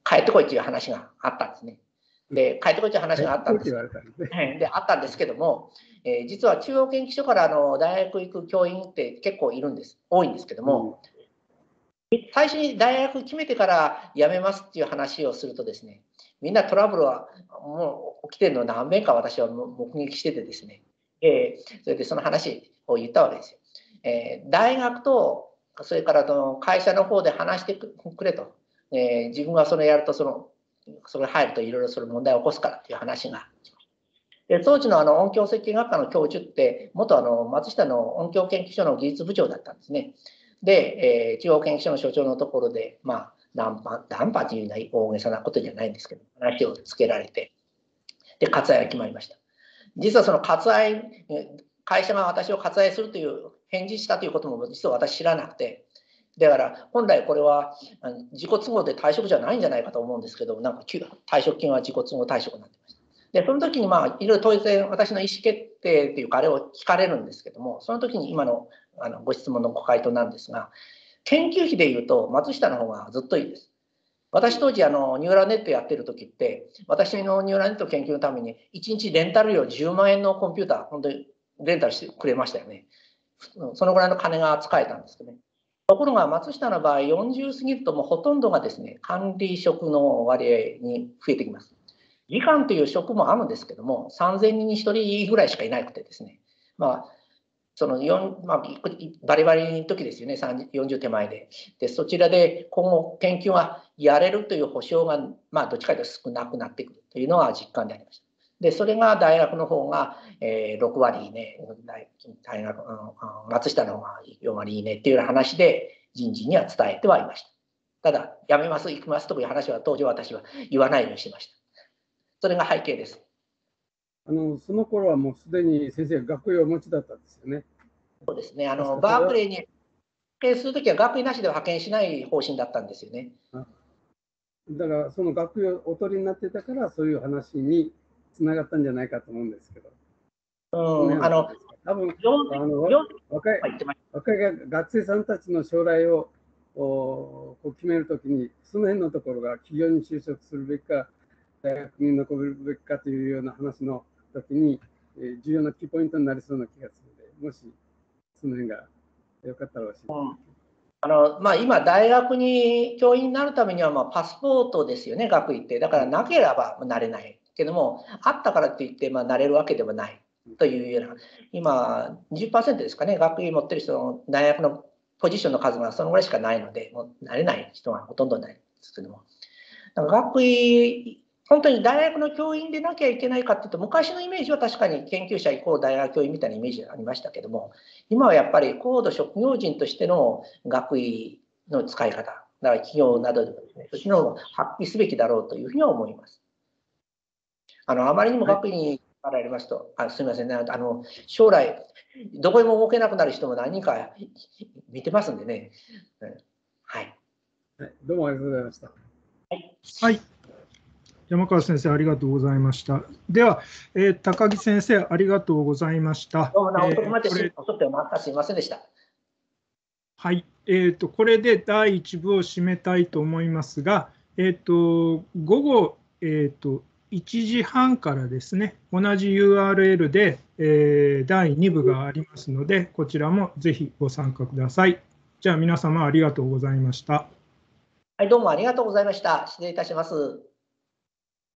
帰ってこいという話があったんですね。で、帰ってこいという話があったんです。で、あったんですけども、えー、実は中央研究所からあの大学行く教員って結構いるんです。多いんですけども、うん、最初に大学決めてから辞めますっていう話をするとですね、みんなトラブルはもう起きてるのを何遍か私は目撃しててですね、えー、それでその話を言ったわけですよ。えー、大学とそれからその会社の方で話してくれと、えー、自分はそれやるとそのそれ入るといろいろそれ問題を起こすからっていう話が。で当時のあの音響設計学科の教授って元あの松下の音響研究所の技術部長だったんですね。で、えー、中央研究所の所長のところで、まあ、談判、談判というのは大げさなことじゃないんですけど、話をつけられて、で、割愛が決まりました。実はその割愛、会社が私を割愛するという、返事したということも実は私知らなくて、だから本来これは自己都合で退職じゃないんじゃないかと思うんですけど、なんか退職金は自己都合退職になってました。で、その時にまあいろいろ当然私の意思決定というかあれを聞かれるんですけども、その時に今のあのご質問のご回答なんですが、研究費でいうと松下の方がずっといいです。私当時あのニューラルネットやってる時って、私のニューラルネット研究のためにいちにちレンタル料じゅうまんえんのコンピューター本当にレンタルしてくれましたよね。そのぐらいの金が使えたんですけどね。ところが松下の場合よんじゅう過ぎるともうほとんどがですね管理職の割合に増えてきます。技官という職もあるんですけどもさんぜんにんにひとりぐらいしかいなくてですね、まあそのよん、まあ、バリバリの時ですよね、よんじゅう手前で。で、そちらで今後研究がやれるという保証が、まあ、どっちかというと少なくなってくるというのが実感でありました。で、それが大学の方が、えー、ろくわりいいね、大学、松下の方がよんわりいいねっていうような話で人事には伝えてはいました。ただ、辞めます、行きますという話は当時私は言わないようにしてました。それが背景です。 あのその頃はもうすでに先生が学位をお持ちだったんですよね。 そうですね。あのバークレーに派遣するときは学位なしでは派遣しない方針だったんですよね。 だからその学位をお取りになってたからそういう話につながったんじゃないかと思うんですけど。 うん、あの多分あの若い若い学生さんたちの将来をこう決めるときにその辺のところが企業に就職するべきか大学に残るべきかというような話のときに重要なキーポイントになりそうな気がするので、もしその辺がよかったら教えて。 うんあのまあ、今、大学に教員になるためにはまあパスポートですよね、学位って。だからなければなれないけども、あったからといってまあなれるわけではないというような、今、にじゅっパーセントですかね、学位持ってる人の大学のポジションの数がそのぐらいしかないので、もうなれない人がほとんどないんですけども。学位本当に大学の教員でなきゃいけないかっていうと、昔のイメージは確かに研究者イコール大学教員みたいなイメージがありましたけども、今はやっぱり高度職業人としての学位の使い方、だから企業などでもですね、そっちの方を発揮すべきだろうというふうには思います。あのあまりにも学位にからやりますと、あすみませんね、あの将来、どこにも動けなくなる人も何人か見てますんでね。はい。 はい、どうもありがとうございました。 はい。はい山川先生、ありがとうございました。では、えー、高木先生、ありがとうございました。 どうも、遅くまで遅ってまたすみませんでした。 はい、えーと、これでだいいち部を締めたいと思いますが、えーと、午後、えーと、いちじはんからですね、同じ ユーアールエル で、えー、だいに部がありますので、こちらもぜひご参加ください。じゃあ、皆様ありがとうございました。 はい、どうもありがとうございました。失礼いたします。